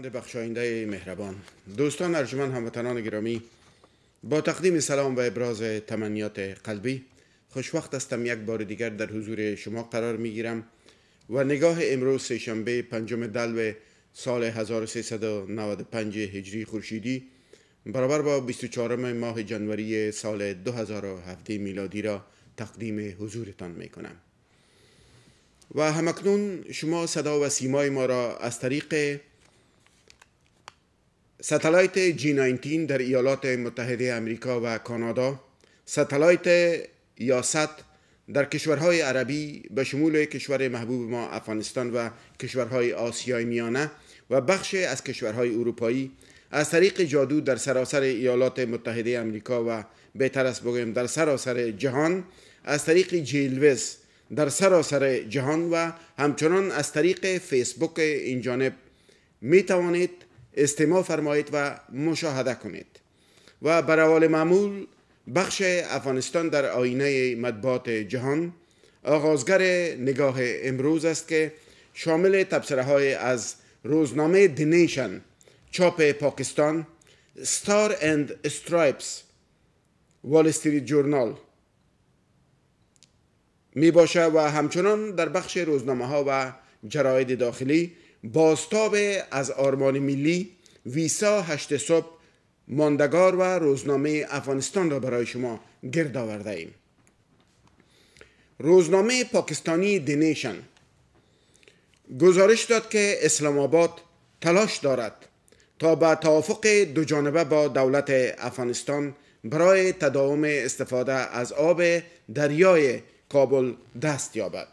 خداوند بخشاینده مهربان، دوستان ارجمند هموطنان گرامی، با تقدیم سلام و ابراز تمنیات قلبی خوشوقت هستم یک بار دیگر در حضور شما قرار می گیرم و نگاه امروز سه‌شنبه 5 دلو سال 1395 هجری خورشیدی برابر با 24 ماه جنوری سال 2017 میلادی را تقدیم حضورتان می کنم. و همکنون شما صدا و سیمای ما را از طریق ستلایت G19 در ایالات متحده امریکا و کانادا، ستلایت یاست در کشورهای عربی به شمول کشور محبوب ما افغانستان و کشورهای آسیای میانه و بخش از کشورهای اروپایی، از طریق جادو در سراسر ایالات متحده امریکا و بهتر است بگویم در سراسر جهان، از طریق جیلوز در سراسر جهان و همچنان از طریق فیسبوک این جانب می توانید استماع فرمایید و مشاهده کنید. و بر روال معمول بخش افغانستان در آینه مطبوعات جهان آغازگر نگاه امروز است که شامل تبصره های از روزنامه دی نیشن چاپ پاکستان، ستار اند استرایپس، وال استریت جورنال می باشه و همچنان در بخش روزنامه ها و جراید داخلی بازتاب از آرمان ملی، ویسا 8 صبح، ماندگار و روزنامه افغانستان را برای شما گرد آورده ایم. روزنامه پاکستانی دی نیشن گزارش داد که اسلام آباد تلاش دارد تا به توافق دو جانبه با دولت افغانستان برای تداوم استفاده از آب دریای کابل دست یابد.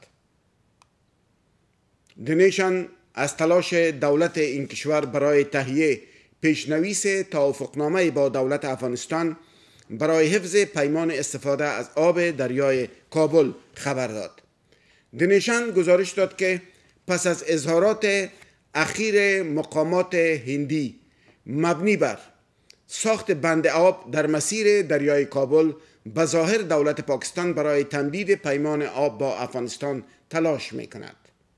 دی نیشن از تلاش دولت این کشور برای تهیه پیشنویس توافقنامه با دولت افغانستان برای حفظ پیمان استفاده از آب دریای کابل خبر داد. دی نیشن گزارش داد که پس از اظهارات اخیر مقامات هندی مبنی بر ساخت بند آب در مسیر دریای کابل، بظاهر دولت پاکستان برای تمدید پیمان آب با افغانستان تلاش می کند.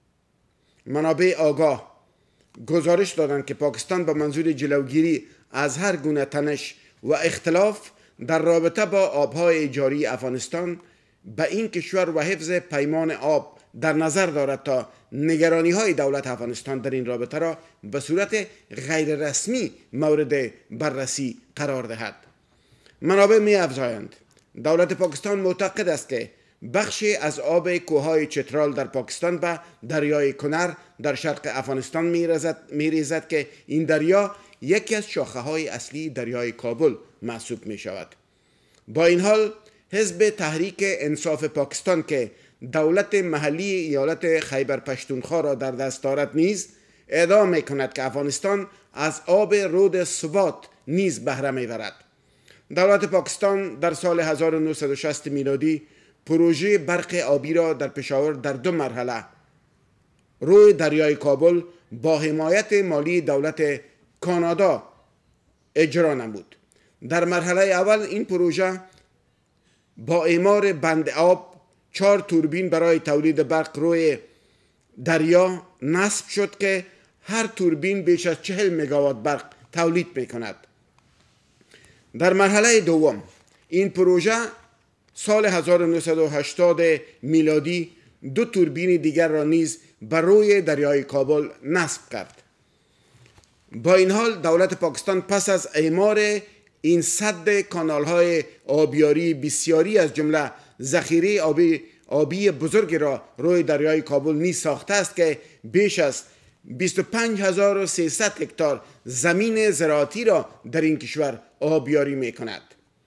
منابع آگاه گزارش دادند که پاکستان به منظور جلوگیری از هر گونه تنش و اختلاف در رابطه با آبهای جاری افغانستان به این کشور و حفظ پیمان آب در نظر دارد تا نگرانی های دولت افغانستان در این رابطه را به صورت غیر رسمی مورد بررسی قرار دهد. منابع می افزایند دولت پاکستان معتقد است که بخشی از آب کوههای چترال در پاکستان به دریای کنر در شرق افغانستان می ریزد که این دریا یکی از شاخه های اصلی دریای کابل محسوب می شود. با این حال حزب تحریک انصاف پاکستان که دولت محلی ایالت خیبر پشتونخوا را در دست دارد نیز ادعا می کند که افغانستان از آب رود سوات نیز بهره می برد. دولت پاکستان در سال 1960 میلادی پروژه برق آبی را در پشاور در 2 مرحله روی دریای کابل با حمایت مالی دولت کانادا اجرا نمود. در مرحله اول این پروژه با اعمار بند آب 4 توربین برای تولید برق روی دریا نصب شد که هر توربین بیش از 40 مگاوات برق تولید می کند. در مرحله دوم این پروژه سال 1980 میلادی 2 توربین دیگر را نیز بر روی دریای کابل نصب کرد. با این حال دولت پاکستان پس از اعمار این سد کانال‌های آبیاری بسیاری از جمله ذخیره آبی بزرگ را روی دریای کابل نیز ساخته است که بیش از 25300 هکتار زمین زراعتی را در این کشور آبیاری می کند.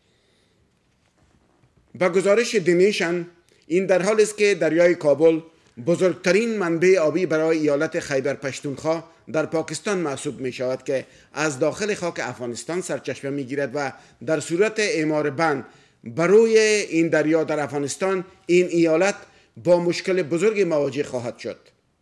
با گزارش دی نیشن این در حال است که دریای کابل بزرگترین منبع آبی برای ایالت خیبر پشتونخوا در پاکستان محسوب می شود که از داخل خاک افغانستان سرچشمه می گیرد و در صورت اعمار بند بر روی این دریا در افغانستان این ایالت با مشکل بزرگ مواجه خواهد شد.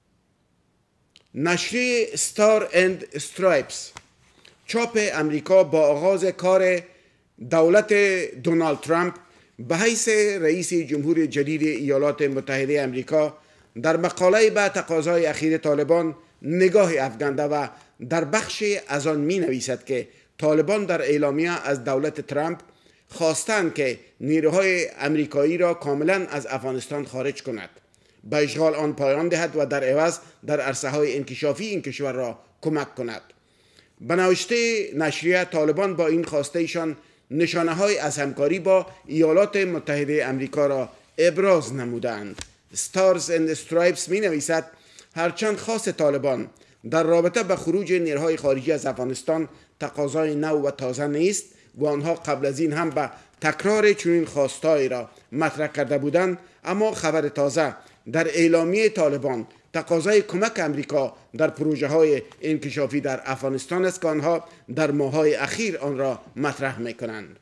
نشریه ستار اند استرایپس چاپ امریکا با آغاز کار دولت دونالد ترامپ به حیث رئیس جمهور جدید ایالات متحده امریکا در مقاله به تقاضای اخیر طالبان نگاه افکنده و در بخش از آن می نویسد که طالبان در اعلامیه از دولت ترامپ خواستند که نیروهای امریکایی را کاملا از افغانستان خارج کند، به اشغال آن پایان دهد و در عوض در عرصه‌های انکشافی این کشور را کمک کند. به نوشته نشریه، طالبان با این خواسته ایشان نشانه‌های از همکاری با ایالات متحده امریکا را ابراز نمودند. ستارز اند استرایپس می نویسد هرچند خواست طالبان در رابطه به خروج نیروهای خارجی از افغانستان تقاضای نو و تازه نیست و آنها قبل از این هم به تکرار چنین خواستهایی را مطرح کرده بودند، اما خبر تازه در اعلامیه طالبان تقاضای کمک امریکا در پروژه های انکشافی در افغانستان است که آنها در ماه‌های اخیر آن را مطرح می کنند.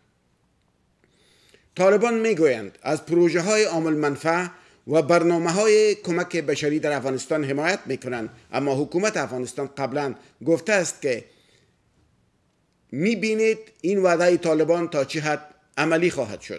طالبان می گویند از پروژه های عامل منفعه و برنامه های کمک بشری در افغانستان حمایت می کنند، اما حکومت افغانستان قبلا گفته است که می بینید این وعده طالبان تا چه حد عملی خواهد شد.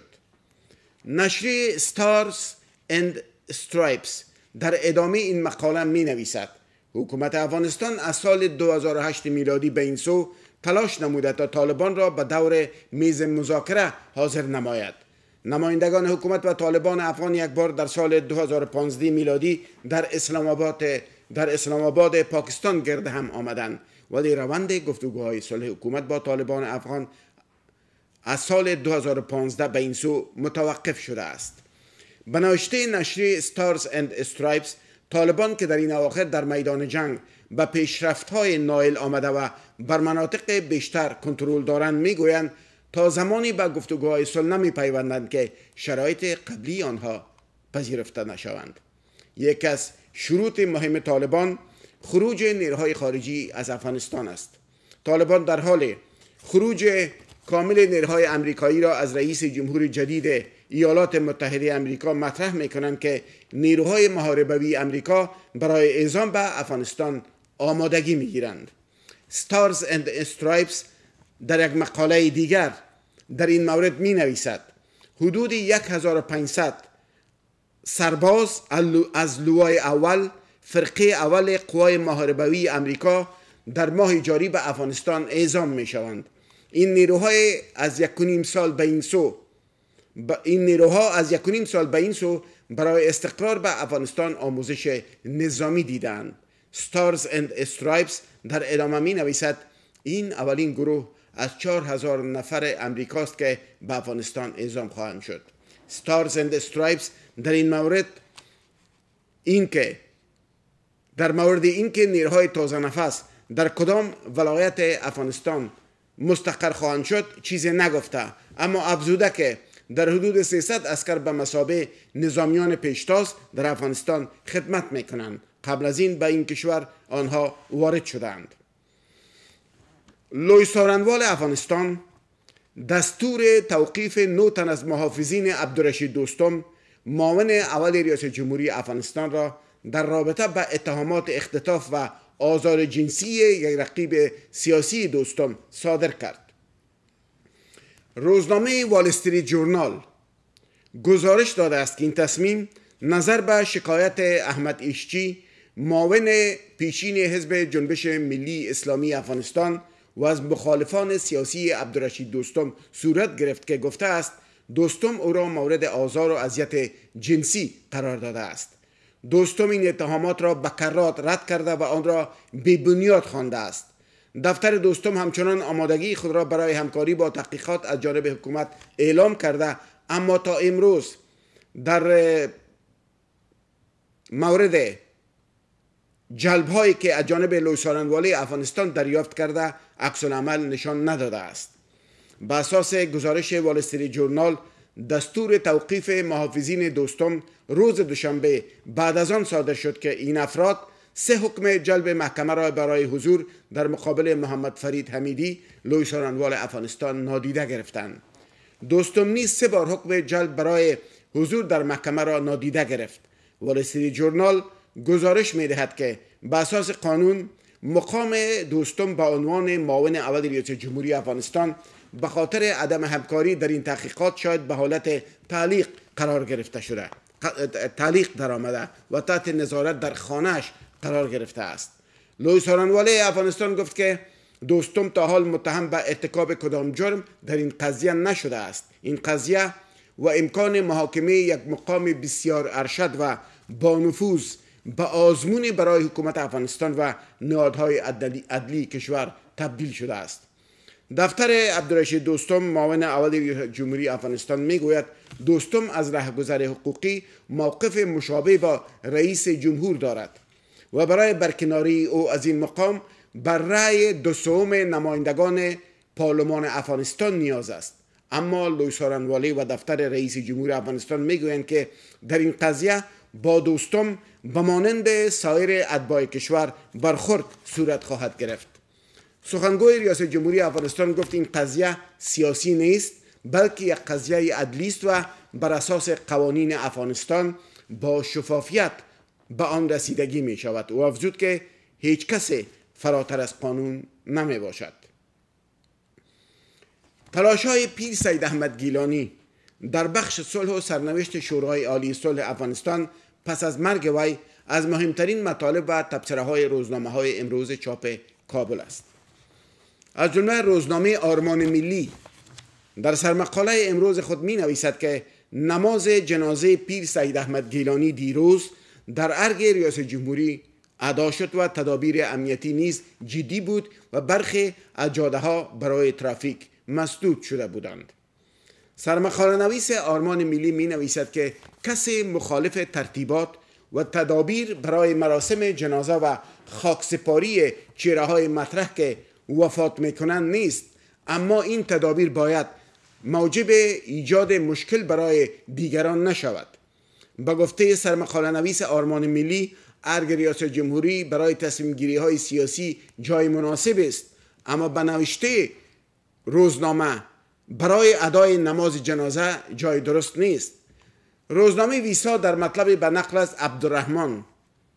نشریه ستارز اند استرایپس در ادامه این مقاله می نویسد حکومت افغانستان از سال 2008 میلادی به این سو تلاش نموده تا طالبان را به دور میز مذاکره حاضر نماید. نمایندگان حکومت و طالبان افغان یک بار در سال 2015 میلادی در اسلام آباد پاکستان گرد هم آمدند، ولی روند گفتگوهای صلح حکومت با طالبان افغان از سال 2015 به این سو متوقف شده است. به نوشته نشریه ستارز اند استرایپس، طالبان که در این اواخر در میدان جنگ به پیشرفت‌های نائل آمده و بر مناطق بیشتر کنترل دارند میگویند تا زمانی به گفتگوهای صلح نمی‌پیوندند که شرایط قبلی آنها پذیرفته نشوند. یک از شروط مهم طالبان خروج نیروهای خارجی از افغانستان است. طالبان در حال خروج کامل نیروهای امریکایی را از رئیس جمهور جدید ایالات متحده امریکا مطرح میکنند که نیروهای محاربوی امریکا برای اعزام به افغانستان آمادگی میگیرند. ستارز اند استرایپس در یک مقاله دیگر در این مورد می نویسد حدود 1500 سرباز از لوای اول فرقه اول قوای محاربوی امریکا در ماه جاری به افغانستان اعزام می شوند. این نیروها از یک و نیم سال به این سو برای استقرار به افغانستان آموزش نظامی دیدند. ستارز اند استرایپس در ادامه می نویسد این اولین گروه از 4000 نفر امریکاست که به افغانستان اعزام خواهند شد. ستارز اند استرایپس در مورد اینکه نیروهای تازه نفس در کدام ولایت افغانستان مستقر خواهند شد چیزی نگفته، اما افزوده که در حدود 300 عسکر به مثابه نظامیان پیشتاز در افغانستان خدمت میکنند. قبل از این به این کشور آنها وارد شدند. لوی سارنوال افغانستان دستور توقیف 9 تن از محافظین عبدالرشید دوستم معاون اول ریاست جمهوری افغانستان را در رابطه با اتهامات اختطاف و آزار جنسی یک رقیب سیاسی دوستم صادر کرد. روزنامه وال استریت جورنال گزارش داده است که این تصمیم نظر به شکایت احمد ایشچی معاون پیشین حزب جنبش ملی اسلامی افغانستان و از مخالفان سیاسی عبدالرشید دوستم صورت گرفت که گفته است دوستم او را مورد آزار و اذیت جنسی قرار داده است. دوستم این اتهامات را به کرات رد کرده و آن را بی‌بنیاد خوانده است. دفتر دوستم همچنان آمادگی خود را برای همکاری با تحقیقات از جانب حکومت اعلام کرده، اما تا امروز در مورد جلب هایی که از جانب لوی سارنوالی افغانستان دریافت کرده عکس العمل نشان نداده است. به اساس گزارش وال استریت جورنال دستور توقیف محافظین دوستم روز دوشنبه بعد از آن صادر شد که این افراد 3 حکم جلب محکمه را برای حضور در مقابل محمد فرید حمیدی لوی سارنوال افغانستان نادیده گرفتند. دوستم نیز 3 بار حکم جلب برای حضور در محکمه را نادیده گرفت. وال استریت جورنال گزارش می دهد که به اساس قانون مقام دوستم به عنوان معاون اول ریاست جمهوری افغانستان به خاطر عدم همکاری در این تحقیقات شاید به حالت تعلیق قرار گرفته شده، تعلیق در آمده و تحت نظارت در خانه‌اش قرار گرفته است. لوئیس آرانواله افغانستان گفت که دوستم تا حال متهم به ارتکاب کدام جرم در این قضیه نشده است. این قضیه و امکان محاکمه یک مقام بسیار ارشد و با نفوذ به آزمون برای حکومت افغانستان و نهادهای عدلی کشور تبدیل شده است. دفتر عبدالرشید دوستم معاون اول جمهوری افغانستان میگوید دوستم از رهگذر حقوقی موقف مشابه با رئیس جمهور دارد و برای برکناری او از این مقام بر رأی 2/3 نمایندگان پارلمان افغانستان نیاز است. اما لوئیس آرانواله و دفتر رئیس جمهور افغانستان میگویند که در این قضیه با دوستم به مانند سایر اتباع کشور برخورد صورت خواهد گرفت. سخنگوی ریاست جمهوری افغانستان گفت این قضیه سیاسی نیست بلکه یک قضیه عدلی است و بر اساس قوانین افغانستان با شفافیت به آن رسیدگی می شود و افزود که هیچ کسی فراتر از قانون نمی باشد. تلاش‌های پیر سید احمد گیلانی در بخش صلح و سرنوشت شورای عالی صلح افغانستان پس از مرگ وی از مهمترین مطالب و تبصره‌های روزنامه‌های امروز چاپ کابل است. از جمله روزنامه آرمان ملی در سرمقاله امروز خود می نویسد که نماز جنازه پیر سید احمد گیلانی دیروز در ارگ ریاست جمهوری ادا شد و تدابیر امنیتی نیز جدی بود و برخی از جاده‌ها برای ترافیک مسدود شده بودند. سرمقاله نویس آرمان ملی می نویسد که کسی مخالف ترتیبات و تدابیر برای مراسم جنازه و خاکسپاری چهره‌های مطرح که وفات میکنند نیست، اما این تدابیر باید موجب ایجاد مشکل برای دیگران نشود. با گفته سرمقاله نویس آرمان ملی، ارگ ریاست جمهوری برای تصمیم گیری های سیاسی جای مناسب است، اما به نوشته روزنامه برای ادای نماز جنازه جای درست نیست. روزنامه ویسا در مطلب به نقل از عبدالرحمن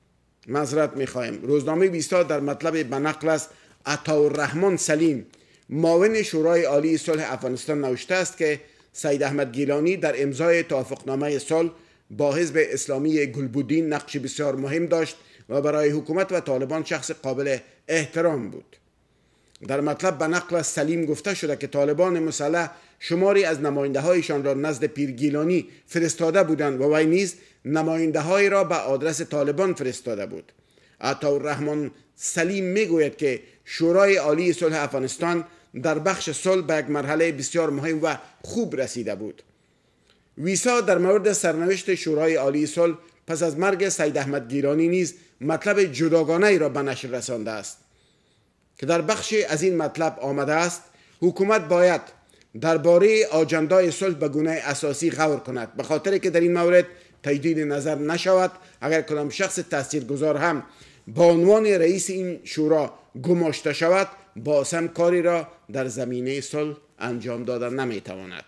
روزنامه ویسا در مطلب به نقل از عطاالرحمن سلیم معاون شورای عالی صلح افغانستان نوشته است که سید احمد گیلانی در امضای توافقنامه صلح با حزب اسلامی گلبودین نقش بسیار مهم داشت و برای حکومت و طالبان شخص قابل احترام بود. در مطلب به نقل از سلیم گفته شده که طالبان مسلح شماری از نماینده هایشان را نزد پیر گیلانی فرستاده بودند و وی نیز نماینده های را به آدرس طالبان فرستاده بود. عطاالرحمن سلیم میگوید که شورای عالی صلح افغانستان در بخش صلح به یک مرحله بسیار مهم و خوب رسیده بود. ویسا در مورد سرنوشت شورای عالی صلح پس از مرگ سید احمد گیلانی نیز مطلب جداگانه ای را به نشر رسانده است که در بخش از این مطلب آمده است حکومت باید درباره آجندای صلح به گونه اساسی غور کند، به خاطر که در این مورد تجدید نظر نشود. اگر کدام شخص تاثیرگذار هم با عنوان رئیس این شورا گماشته شود، باز هم کاری را در زمینه صلح انجام دادن نمیتواند.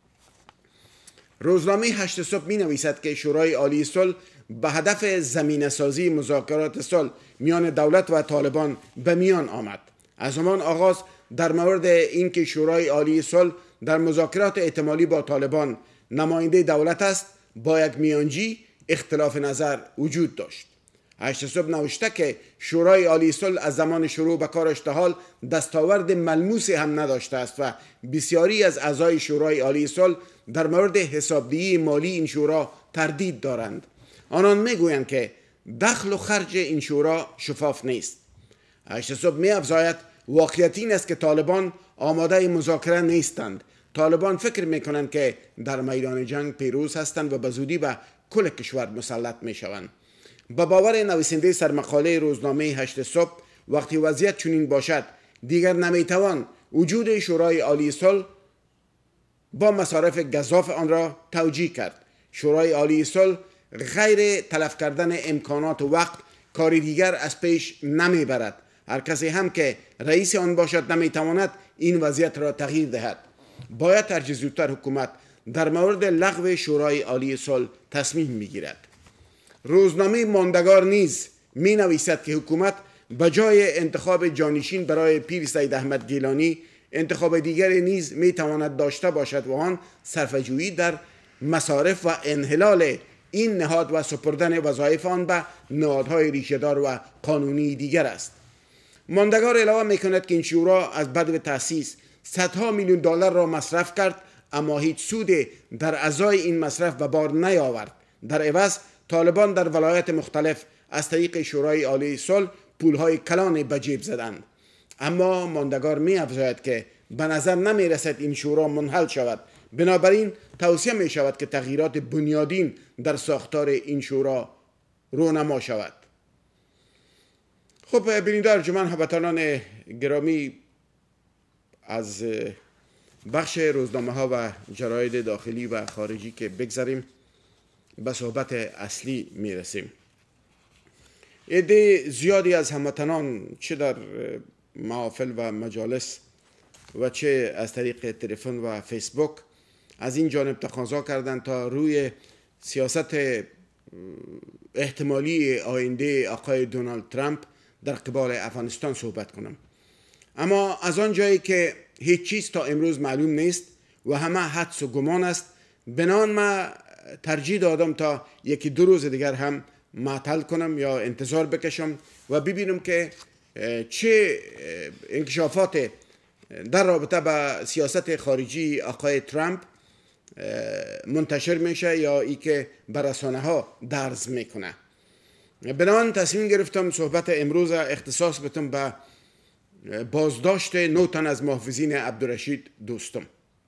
روزنامه 8 صبح می نویسد که شورای عالی صلح به هدف زمینه سازی مذاکرات صلح میان دولت و طالبان به میان آمد. از همان آغاز در مورد اینکه شورای عالی صلح در مذاکرات احتمالی با طالبان نماینده دولت است، با یک میانجی اختلاف نظر وجود داشت. 8 صبح نوشته که شورای عالی صلح از زمان شروع به کارش تا حال دستاورد ملموسی هم نداشته است و بسیاری از اعضای شورای عالی صلح در مورد حسابدهی مالی این شورا تردید دارند. آنان میگویند که دخل و خرج این شورا شفاف نیست. 8 صبح می‌افزاید واقعیت این است که طالبان آماده مذاکره نیستند. طالبان فکر میکنند که در میدان جنگ پیروز هستند و به زودی به کل کشور مسلط میشوند. با باور نویسنده سرمقاله روزنامه 8 صبح، وقتی وضعیت چنین باشد دیگر نمیتوان وجود شورای عالی صلح با مصارف گزاف آن را توجیه کرد. شورای عالی صلح غیر تلف کردن امکانات و وقت کاری دیگر از پیش نمیبرد. هر کسی هم که رئیس آن باشد نمیتواند این وضعیت را تغییر دهد. باید هر چه زودتر حکومت در مورد لغو شورای عالی صلح تصمیم میگیرد. روزنامه ماندگار نیز می نویسد که حکومت به جای انتخاب جانشین برای پیر سید احمد گیلانی انتخاب دیگری نیز می تواند داشته باشد و آن صرفه‌جویی در مصارف و انحلال این نهاد و سپردن وظایف آن به نهادهای ریشه‌دار و قانونی دیگر است. ماندگار علاوه میکند که این شورا از بدو تأسیس صدها میلیون دلار را مصرف کرد، اما هیچ سود در ازای این مصرف به بار نیاورد. در عوض طالبان در ولایات مختلف از طریق شورای عالی صلح پولهای کلان به جیب زدند. اما ماندگار می افزاید که به نظر نمی رسد این شورا منحل شود، بنابراین توصیه می شود که تغییرات بنیادین در ساختار این شورا رونما شود. خب بیننده ارجمند هموطنان گرامی، از بخش روزنامه ها و جراید داخلی و خارجی که بگذاریم به صحبت اصلی می رسیم. عده زیادی از هموطنان چه در محافل و مجالس و چه از طریق تلفن و فیسبوک از این جانب تقاضا کردند تا روی سیاست احتمالی آینده آقای دونالد ترامپ در قبال افغانستان صحبت کنم. اما از آن جایی که هیچ چیز تا امروز معلوم نیست و همه حدس و گمان است، بنان ما ترجیح دادم تا یکی دو روز دیگر هم معطل کنم یا انتظار بکشم و ببینم که چه انکشافات در رابطه با سیاست خارجی آقای ترامپ منتشر میشه یا ای که بر رسانه ها درز میکنه. بنابراین تصمیم گرفتم صحبت امروز اختصاص بدم به بازداشت 9 تن از محافظین عبدالرشید دوستم.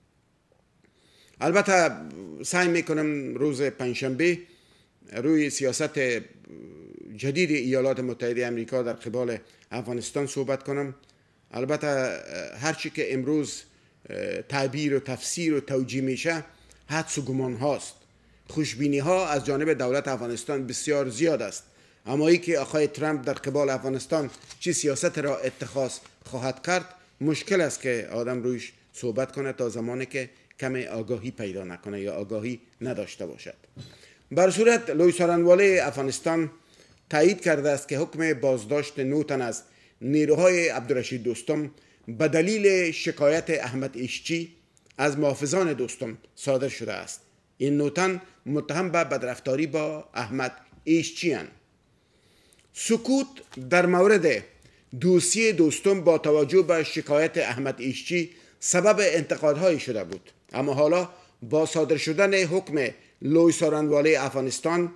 البته سعی میکنم روز پنجشنبه روی سیاست جدید ایالات متحده امریکا در قبال افغانستان صحبت کنم. البته هرچی که امروز تعبیر و تفسیر و توجیه میشه حدس و گمان هاست. خوشبینی ها از جانب دولت افغانستان بسیار زیاد است، اما ای که آقای ترامپ در قبال افغانستان چه سیاست را اتخاذ خواهد کرد مشکل است که آدم رویش صحبت کنه تا زمانی که کمی آگاهی پیدا نکنه یا آگاهی نداشته باشد. بر صورت لوی سارنواله افغانستان تایید کرده است که حکم بازداشت 9 تن از نیروهای عبدالرشید دوستم به دلیل شکایت احمد ایشچی از محافظان دوستم صادر شده است. این 9 تن متهم به بدرفتاری با احمد ایشچی اند. سکوت در مورد دوسیه دوستم با توجه به شکایت احمد ایشچی سبب انتقادهایی شده بود، اما حالا با صادر شدن حکم لوی سارنواله افغانستان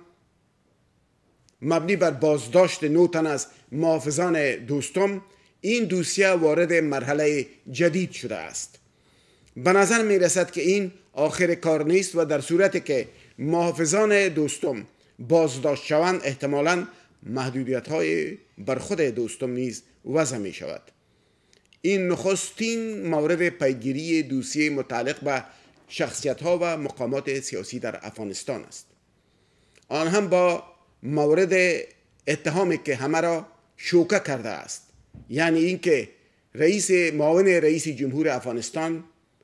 مبنی بر بازداشت 9 تن از محافظان دوستم، این دوسیه وارد مرحله جدید شده است. به نظر می رسد که این آخر کار نیست و در صورتی که محافظان دوستم بازداشت شوند احتمالاً محدودیت های بر خود دوستم نیز وضع می شود. این نخستین مورد پیگیری دوسیه متعلق به شخصیت ها و مقامات سیاسی در افغانستان است. آن هم با مورد اتهامی که همه را شوکه کرده است، یعنی اینکه معاون رئیس جمهور افغانستان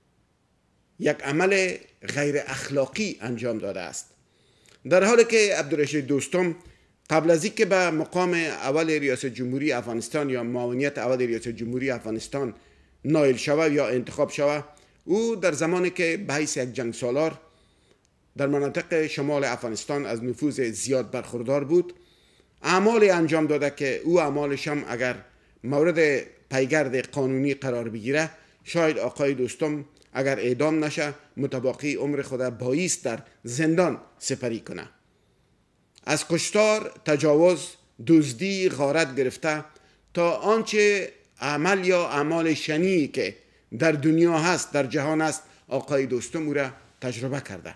یک عمل غیر اخلاقی انجام داده است، در حالی که عبدالرشید دوستم قبل از اینکه به مقام اول ریاست جمهوری افغانستان یا معاونیت اول ریاست جمهوری افغانستان نائل شود یا انتخاب شود، او در زمانی که به حیث یک جنگ سالار در مناطق شمال افغانستان از نفوذ زیاد برخوردار بود، اعمال انجام داده که او اعمالش هم اگر مورد پیگرد قانونی قرار بگیره شاید آقای دوستم اگر اعدام نشه متباقی عمر خود بایست در زندان سپری کنه. از کشتار، تجاوز، دزدی، غارت گرفته تا آنچه عمل یا اعمال شنیعی که در دنیا هست، در جهان هست، آقای دوستم او را تجربه کرده.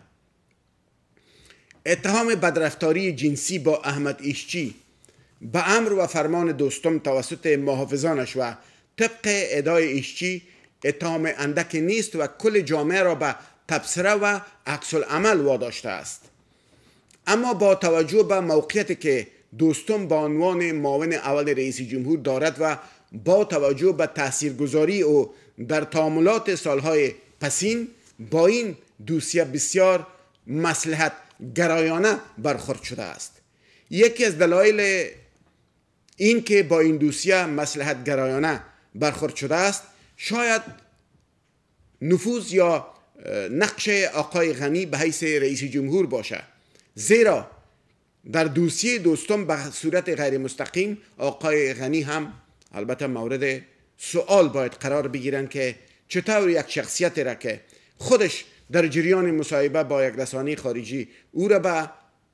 اتهام بدرفتاری جنسی با احمد ایشچی به امر و فرمان دوستم توسط محافظانش و طبق ادعای ایشچی اتهام اندک نیست و کل جامعه را به تبصره و عکس العمل واداشته است. اما با توجه به موقعیتی که دوستم با عنوان معاون اول رئیس جمهور دارد و با توجه به تاثیرگذاری او در تعاملات سالهای پسین با این دوسیه بسیار مصلحت گرایانه برخورد شده است. یکی از دلایل این که با این دوسیه مصلحت گرایانه برخورد شده است شاید نفوذ یا نقش آقای غنی به حیث رئیس جمهور باشه، زیرا در دوسیه دوستم به صورت غیر مستقیم آقای غنی هم البته مورد سوال باید قرار بگیرن که چطور یک شخصیت را که خودش در جریان مصاحبه با یک رسانه خارجی او را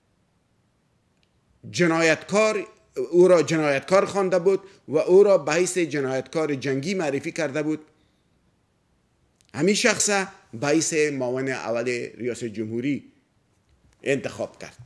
جنایتکار خوانده بود و او را به حیث جنایتکار جنگی معرفی کرده بود، همین شخص به حیث معاون اول ریاست جمهوری انتخاب کرد.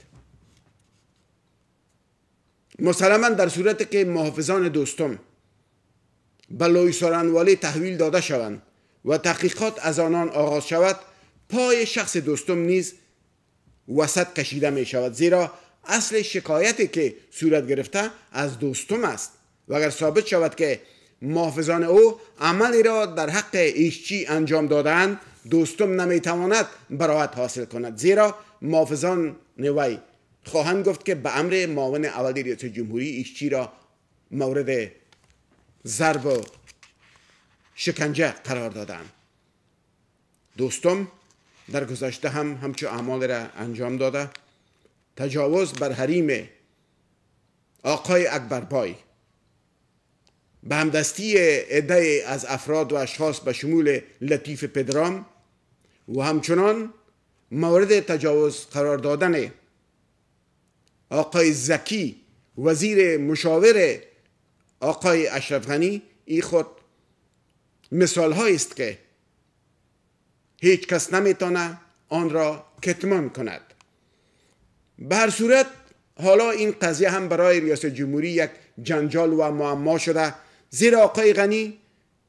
مسلما در صورتی که محافظان دوستم به لوی سارنوالی تحویل داده شوند و تحقیقات از آنان آغاز شود، پای شخص دوستم نیز وسط کشیده می شود، زیرا اصل شکایتی که صورت گرفته از دوستم است و اگر ثابت شود که محافظان او عملی را در حق ایشچی انجام دادند، دوستم نمیتواند براءت حاصل کند، زیرا محافظان وی خواهند گفت که به امر معاون اول ریاست جمهوری ایشچی را مورد ضرب و شکنجه قرار دادند. دوستم در گذشته هم همچو اعمال را انجام داده، تجاوز بر حریم آقای اکبربای به همدستی عده از افراد و اشخاص به شمول لطیف پدرام و همچنان مورد تجاوز قرار دادن آقای زکی وزیر مشاور آقای اشرف غنی، این خود مثال هایی است که هیچ کس نمیتونه آن را کتمان کند. به هر صورت حالا این قضیه هم برای ریاست جمهوری یک جنجال و معما شده، زیرا آقای غنی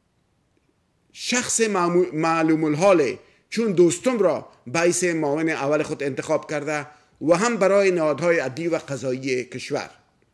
شخص معلوم الحاله، چون دوستم را به حیث معاون اول خود انتخاب کرده و هم برای نهادهای عدلی و قضایی کشور.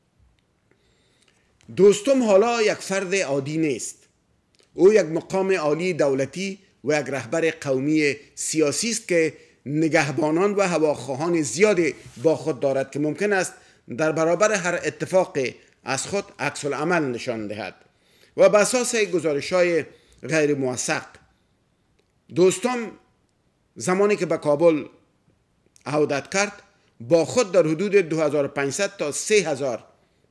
دوستم حالا یک فرد عادی نیست، او یک مقام عالی دولتی و یک رهبر قومی سیاسی است که نگهبانان و هواخواهان زیادی با خود دارد که ممکن است در برابر هر اتفاق از خود عکس العمل نشان دهد و بر اساس گزارش‌های غیر موثق. دوستم زمانی که به کابل عودت کرد با خود در حدود 2500 تا 3000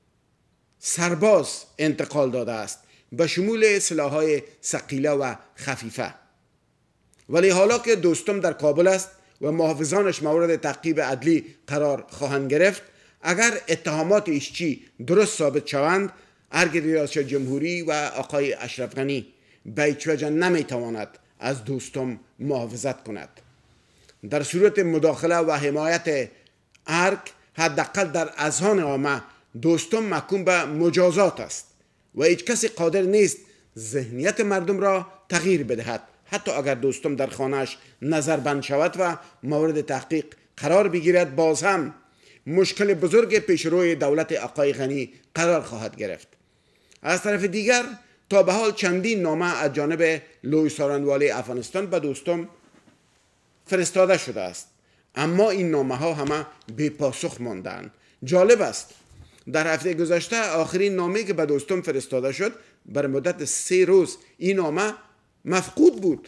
سرباز انتقال داده است، به شمول سلاح‌های ثقیله و خفیفه. ولی حالا که دوستم در کابل است و محافظانش مورد تعقیب عدلی قرار خواهند گرفت، اگر اتهامات ایشچی درست ثابت شوند، ارگ ریاست جمهوری و آقای اشرف غنی به هیچ وجه نمیتواند از دوستم محافظت کند. در صورت مداخله و حمایت ارگ، حداقل در اذهان عامه دوستم محکوم به مجازات است و هیچ کسی قادر نیست ذهنیت مردم را تغییر بدهد. حتی اگر دوستم در خانهش نظربند شود و مورد تحقیق قرار بگیرد، باز هم مشکل بزرگ پیش روی دولت آقای غنی قرار خواهد گرفت. از طرف دیگر تا به حال چندین نامه از جانب لوی سارنوالی افغانستان به دوستم فرستاده شده است، اما این نامه ها همه بی پاسخ ماندند. جالب است در هفته گذشته آخرین نامه که به دوستم فرستاده شد بر مدت 3 روز این نامه مفقود بود.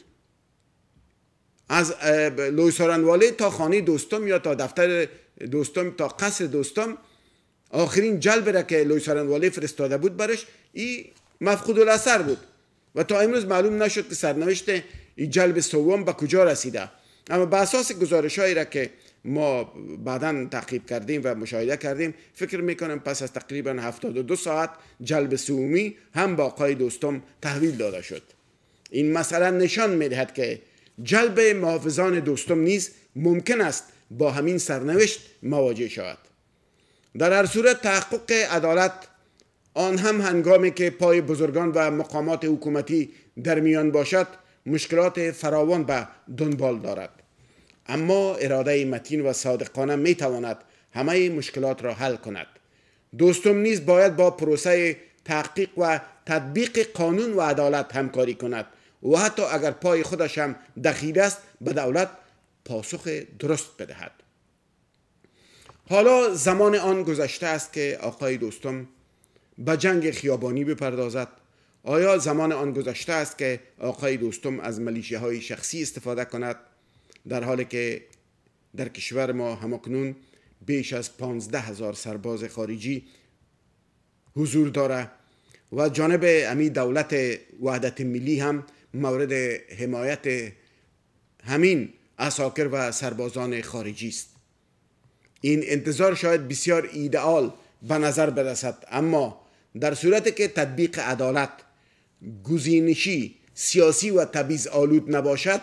از لوی سارنوالی تا خانه دوستم یا تا دفتر دوستم تا قصر دوستم آخرین جلب را که لوی سارنوالی فرستاده بود برش این مفقود الاثر بود و تا امروز معلوم نشد که سرنوشت این جلب سوم به کجا رسیده. اما به اساس گزارش‌هایی را که ما بعداً تعقیب کردیم و مشاهده کردیم، فکر میکنم پس از تقریباً 72 ساعت جلب سومی هم با آقای دوستم تحویل داده شد. این مسئله نشان میدهد که جلب محافظان دوستم نیز ممکن است با همین سرنوشت مواجه شود. در هر صورت تحقق عدالت آن هم هنگامی که پای بزرگان و مقامات حکومتی در میان باشد مشکلات فراوان به دنبال دارد، اما اراده متین و صادقانه می تواند همه مشکلات را حل کند. دوستم نیز باید با پروسه تحقیق و تطبیق قانون و عدالت همکاری کند و حتی اگر پای خودش هم دخیل است به دولت پاسخ درست بدهد. حالا زمان آن گذشته است که آقای دوستم به جنگ خیابانی بپردازد. آیا زمان آن گذشته است که آقای دوستم از ملیشه‌های شخصی استفاده کند، در حالی که در کشور ما همکنون بیش از 15,000 سرباز خارجی حضور دارد و جانب امی دولت وحدت ملی هم مورد حمایت همین عساکر و سربازان خارجی است. این انتظار شاید بسیار ایدئال به نظر برسد، اما در صورتی که تطبیق عدالت، گزینشی سیاسی و تبعیض آلود نباشد،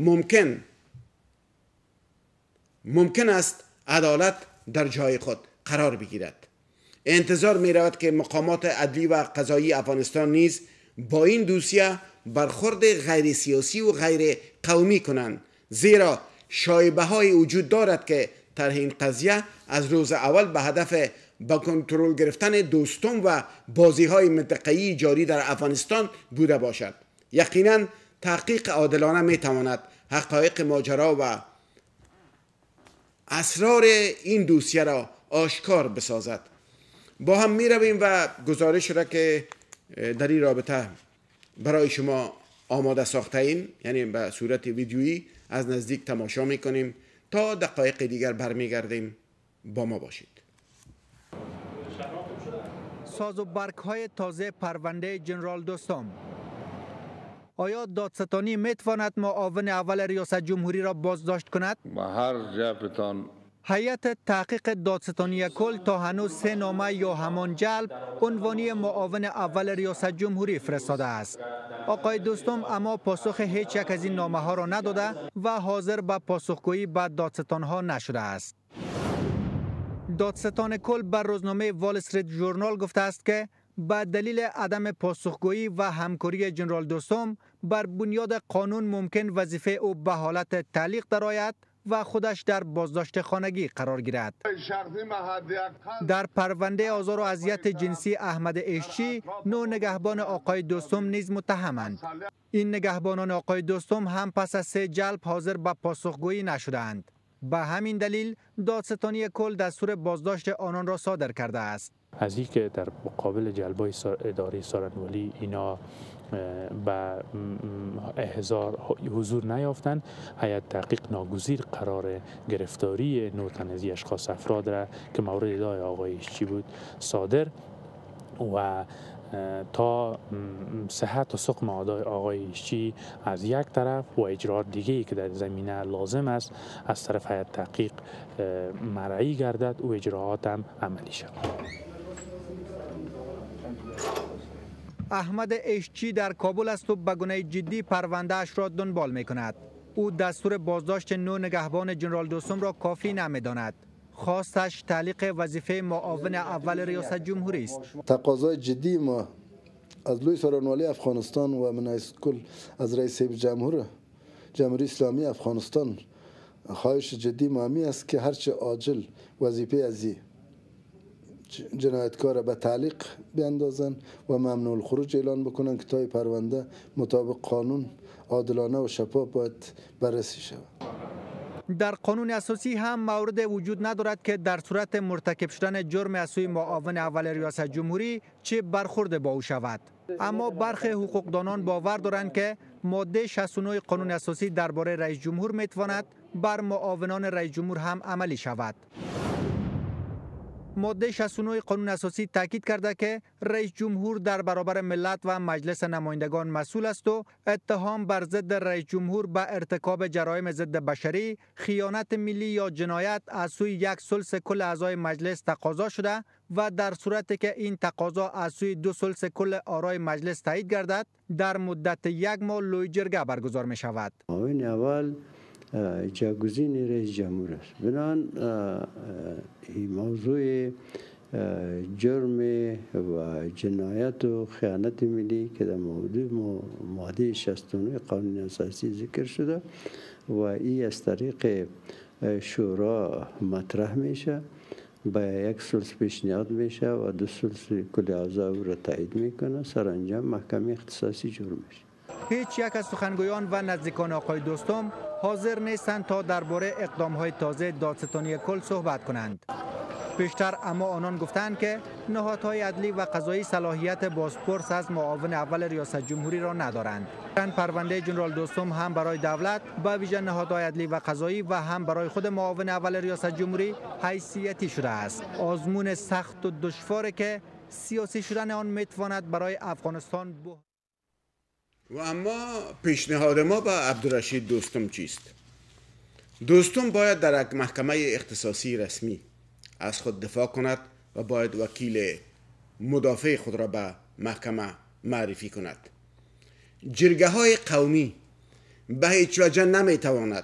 ممکن است عدالت در جای خود قرار بگیرد. انتظار می رود که مقامات عدلی و قضایی افغانستان نیز با این دوسیه برخورد غیر سیاسی و غیر قومی کنند، زیرا شایبه های وجود دارد که طرح این قضیه از روز اول به هدف با کنترل گرفتن دوستم و بازی های منطقه‌ای جاری در افغانستان بوده باشد. یقینا تحقیق عادلانه می تواند حقایق ماجرا و اسرار این دوسیه را آشکار بسازد. با هم می رویم و گزارش را که در این رابطه برای شما آماده ساخته ایم، یعنی به صورت ویدیویی از نزدیک تماشا می کنیم. تا دقایق دیگر برمیگردیم، با ما باشید. ساز و برگ های تازه پرونده جنرال دوستم. آیا دادستانی می تواند معاون اول ریاست جمهوری را بازداشت کند؟ هر جبتان هیئت تحقیق دادستانی کل تا هنوز 3 نامه یا همان جلب عنوانی معاون اول ریاست جمهوری فرستاده است. آقای دوستم اما پاسخ هیچ یک از این نامه ها را نداده و حاضر به پاسخگویی به دادستان ها نشده است. دادستان کل بر روزنامه وال استریت ژورنال گفته است که به دلیل عدم پاسخگویی و همکاری جنرال دوستم بر بنیاد قانون ممکن وظیفه او به حالت تعلیق درآید و خودش در بازداشت خانگی قرار گیرد. در پرونده آزار و اذیت جنسی احمد اشچی، 9 نگهبان آقای دوستم نیز متهمند. این نگهبانان آقای دوستم هم پس از 3 جلب حاضر به پاسخگویی نشدند. به همین دلیل دادستانی کل دستور بازداشت آنان را صادر کرده است. از این که در مقابل جلبای اداره سارنوالی اینا به احضار حضور نیافتند، هیئت تحقیق ناگزیر قرار گرفتاری 9 تن از اشخاص افراد را که مورد ادعای آقای اشچی بود صادر و تا صحت و سقم آقای اشچی از یک طرف و اجرات دیگه‌ای که در زمینه لازم است از طرف هیئت تحقیق مرعی گردد و اجراعات هم عملی شود. احمد اشچی در کابل است و به گونه جدی پرونده اش را دنبال می کند. او دستور بازداشت 9 نگهبان جنرال دوستم را کافی نمی داند. خواستش تعلیق وظیفه معاون اول ریاست جمهوری است. تقاضای جدی ما از لوی سارنوالی افغانستان و من از کل از رئیس جمهوری اسلامی افغانستان خواهش جدی ما همی است که هرچه عاجل وظیفه از جنایتکار به تعلیق بیندازن و ممنوع الخروج اعلان بکنن که تا پرونده مطابق قانون عادلانه و شفاف باید بررسی شود. در قانون اساسی هم مورد وجود ندارد که در صورت مرتکب شدن جرم از سوی معاون اول ریاست جمهوری چه برخورد با او شود. اما برخی حقوقدانان باور دارند که ماده 69 قانون اساسی درباره رئیس جمهور میتواند بر معاونان رئیس جمهور هم عملی شود. ماده 69 قانون اساسی تاکید کرده که رئیس جمهور در برابر ملت و مجلس نمایندگان مسئول است و اتهام بر ضد رئیس جمهور به ارتکاب جرایم ضد بشری، خیانت ملی یا جنایت از سوی 1/3 کل اعضای مجلس تقاضا شده و در صورتی که این تقاضا از سوی 2/3 کل آرای مجلس تایید گردد، در مدت 1 ماه لوی جرگه برگزار می شود. معاون اول جاگزین رئیس جمهور است. بنان این موضوع جرم و جنایت و خیانت ملی که در ماده 69 قانون اساسی ذکر شده و این از طریق شورا مطرح میشه، به 1/3 پیشنهاد میشه و 2/3 کل اعضا او را تایید میکنه، سرانجام محکمه اختصاصی جور میشه. هیچ یک از سخنگویان و نزدیکان آقای دوستم حاضر نیستند تا درباره اقدام‌های تازه دادستانی کل صحبت کنند. پیشتر اما آنان گفتند که نهادهای عدلی و قضایی صلاحیت بازپرس از معاون اول ریاست جمهوری را ندارند. پرونده جنرال دوستم هم برای دولت به ویژه نهادهای عدلی و قضایی و هم برای خود معاون اول ریاست جمهوری حیثیتی شده است. آزمون سخت و دشواری که سیاسی شدن آن میتواند برای افغانستان و اما پیشنهاد ما به عبدالرشید دوستم چیست؟ دوستم باید در یک محکمه اختصاصی رسمی از خود دفاع کند و باید وکیل مدافع خود را به محکمه معرفی کند. جرگه های قومی به هیچ وجه نمیتواند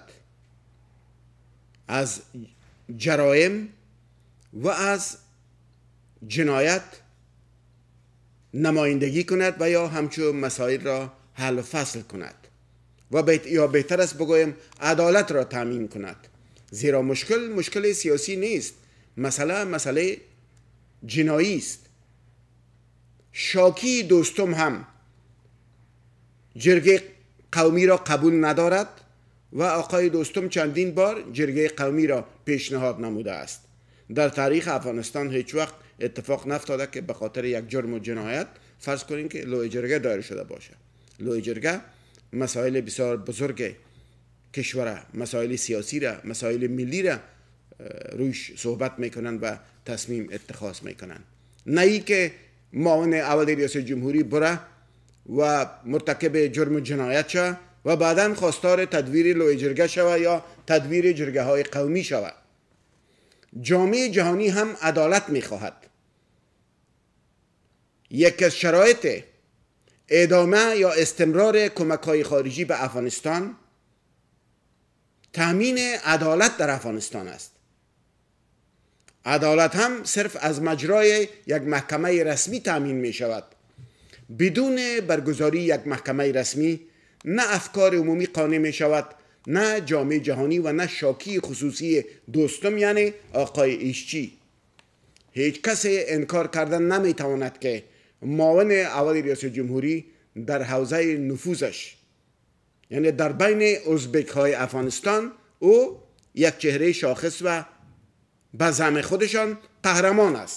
از جرایم و از جنایت نمایندگی کند و یا همچون مسائل را حل و فصل کند و یا بهتر است بگویم عدالت را تامین کند. زیرا مشکل سیاسی نیست، مسئله جنایی است. شاکی دوستم هم جرگه قومی را قبول ندارد و آقای دوستم چندین بار جرگه قومی را پیشنهاد نموده است. در تاریخ افغانستان هیچ وقت اتفاق نفتاده که به خاطر یک جرم و جنایت فرض کنیم که لوی جرگه دایر شده باشه. لوی جرگه مسائل بسیار بزرگ کشور، مسائل سیاسی را، مسائل ملی را روش صحبت میکنن و تصمیم اتخاذ میکنن، نه ای که معاون اول ریاست جمهوری بره و مرتکب جرم و جنایت شود و بعدا خواستار تدویر لوی جرگه شود یا تدویر جرگه های قومی شود. جامعه جهانی هم عدالت میخواهد. یک از شرایط ادامه یا استمرار کمک های خارجی به افغانستان تامین عدالت در افغانستان است. عدالت هم صرف از مجرای یک محکمه رسمی تامین می شود. بدون برگزاری یک محکمه رسمی نه افکار عمومی قانع می شود، نه جامعه جهانی و نه شاکی خصوصی دوستم یعنی آقای ایشچی. هیچ کس انکار کردن نمی تواند که معاون اول ریاست جمهوری در حوزه نفوذش یعنی در بین ازبک های افغانستان او یک چهره شاخص و به زعم خودشان قهرمان است.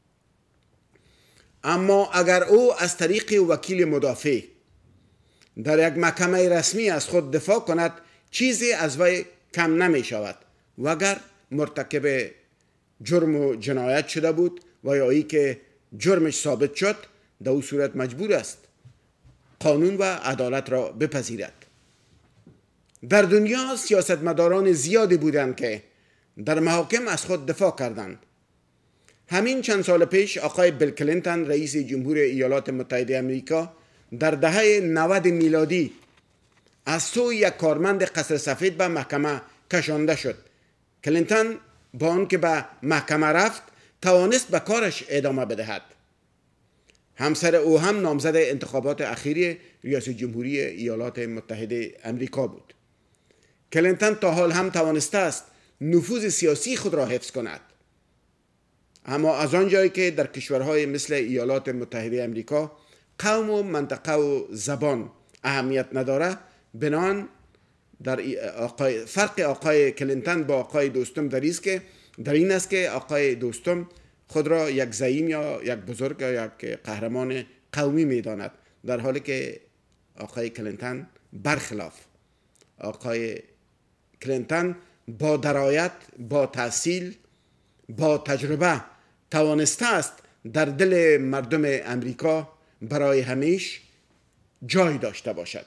اما اگر او از طریق وکیل مدافع در یک محکمه رسمی از خود دفاع کند چیزی از وی کم نمی شود و اگر مرتکب جرم و جنایت شده بود و یا ای که جرمش ثابت شد در او صورت مجبور است قانون و عدالت را بپذیرد. در دنیا سیاستمداران زیادی بودند که در محاکم از خود دفاع کردند. همین چند سال پیش آقای بیل کلینتون رئیس جمهور ایالات متحده آمریکا در دهه 90 میلادی از سوی یک کارمند قصر سفید به محکمه کشانده شد. کلینتون با آنکه به محکمه رفت توانست به کارش ادامه بدهد. همسر او هم نامزد انتخابات اخیری ریاست جمهوری ایالات متحده آمریکا بود. کلینتون تا حال هم توانسته است نفوذ سیاسی خود را حفظ کند. اما از آنجایی که در کشورهای مثل ایالات متحده آمریکا قوم و منطقه و زبان اهمیت نداره، بنان در فرق آقای کلینتون با آقای دوستم در این است که آقای دوستم خود را یک زعیم یا یک بزرگ یا یک قهرمان قومی می‌داند، در حالی که آقای کلینتون برخلاف. آقای کلینتون با درایت، با تحصیل، با تجربه توانسته است در دل مردم امریکا برای همیشه جای داشته باشد.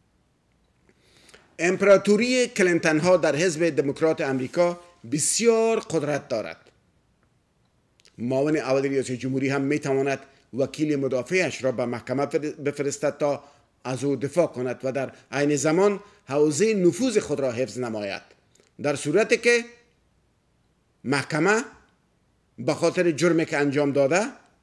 امپراتوری کلینتون ها در حزب دموکرات امریکا بسیار قدرت دارد. معاون اول ریاست جمهوری هم میتواند وکیل مدافعش را به محکمه بفرستد تا از او دفاع کند و در عین زمان حوزه نفوذ خود را حفظ نماید. در صورتی که محکمه به خاطر جرمی که انجام داده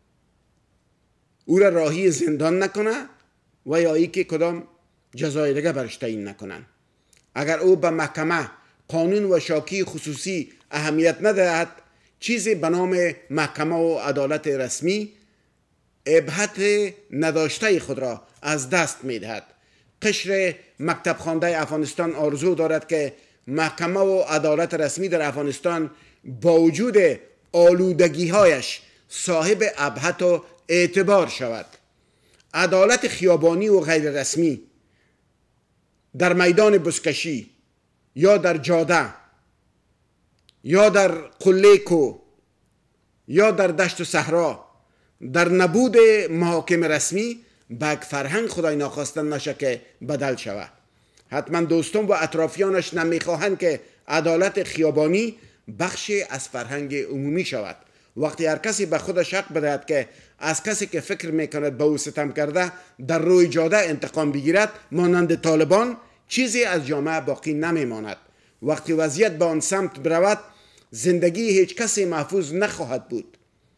او را راهی زندان نکنه و یا ای که کدام جزای دیگه برش تعیین نکنن. اگر او به محکمه قانون و شاکی خصوصی اهمیت ندهد، چیزی به نام محکمه و عدالت رسمی ابهت نداشته خود را از دست میدهد. قشر مکتب خوانده افغانستان آرزو دارد که محکمه و عدالت رسمی در افغانستان با وجود آلودگی هایش صاحب ابهت و اعتبار شود. عدالت خیابانی و غیر رسمی در میدان بزکشی یا در جاده یا در قله کو یا در دشت و صحرا در نبود محاکم رسمی به یک فرهنگ خدای ناخواسته نشه که بدل شود. حتما دوستان و اطرافیانش نمیخواهند که عدالت خیابانی بخشی از فرهنگ عمومی شود. وقتی هر کسی به خودش حق بدهد که از کسی که فکر میکند به او ستم کرده در روی جاده انتقام بگیرد مانند طالبان، چیزی از جامعه باقی نمیماند. وقتی وضعیت به آن سمت برود زندگی هیچ کسی محفوظ نخواهد بود.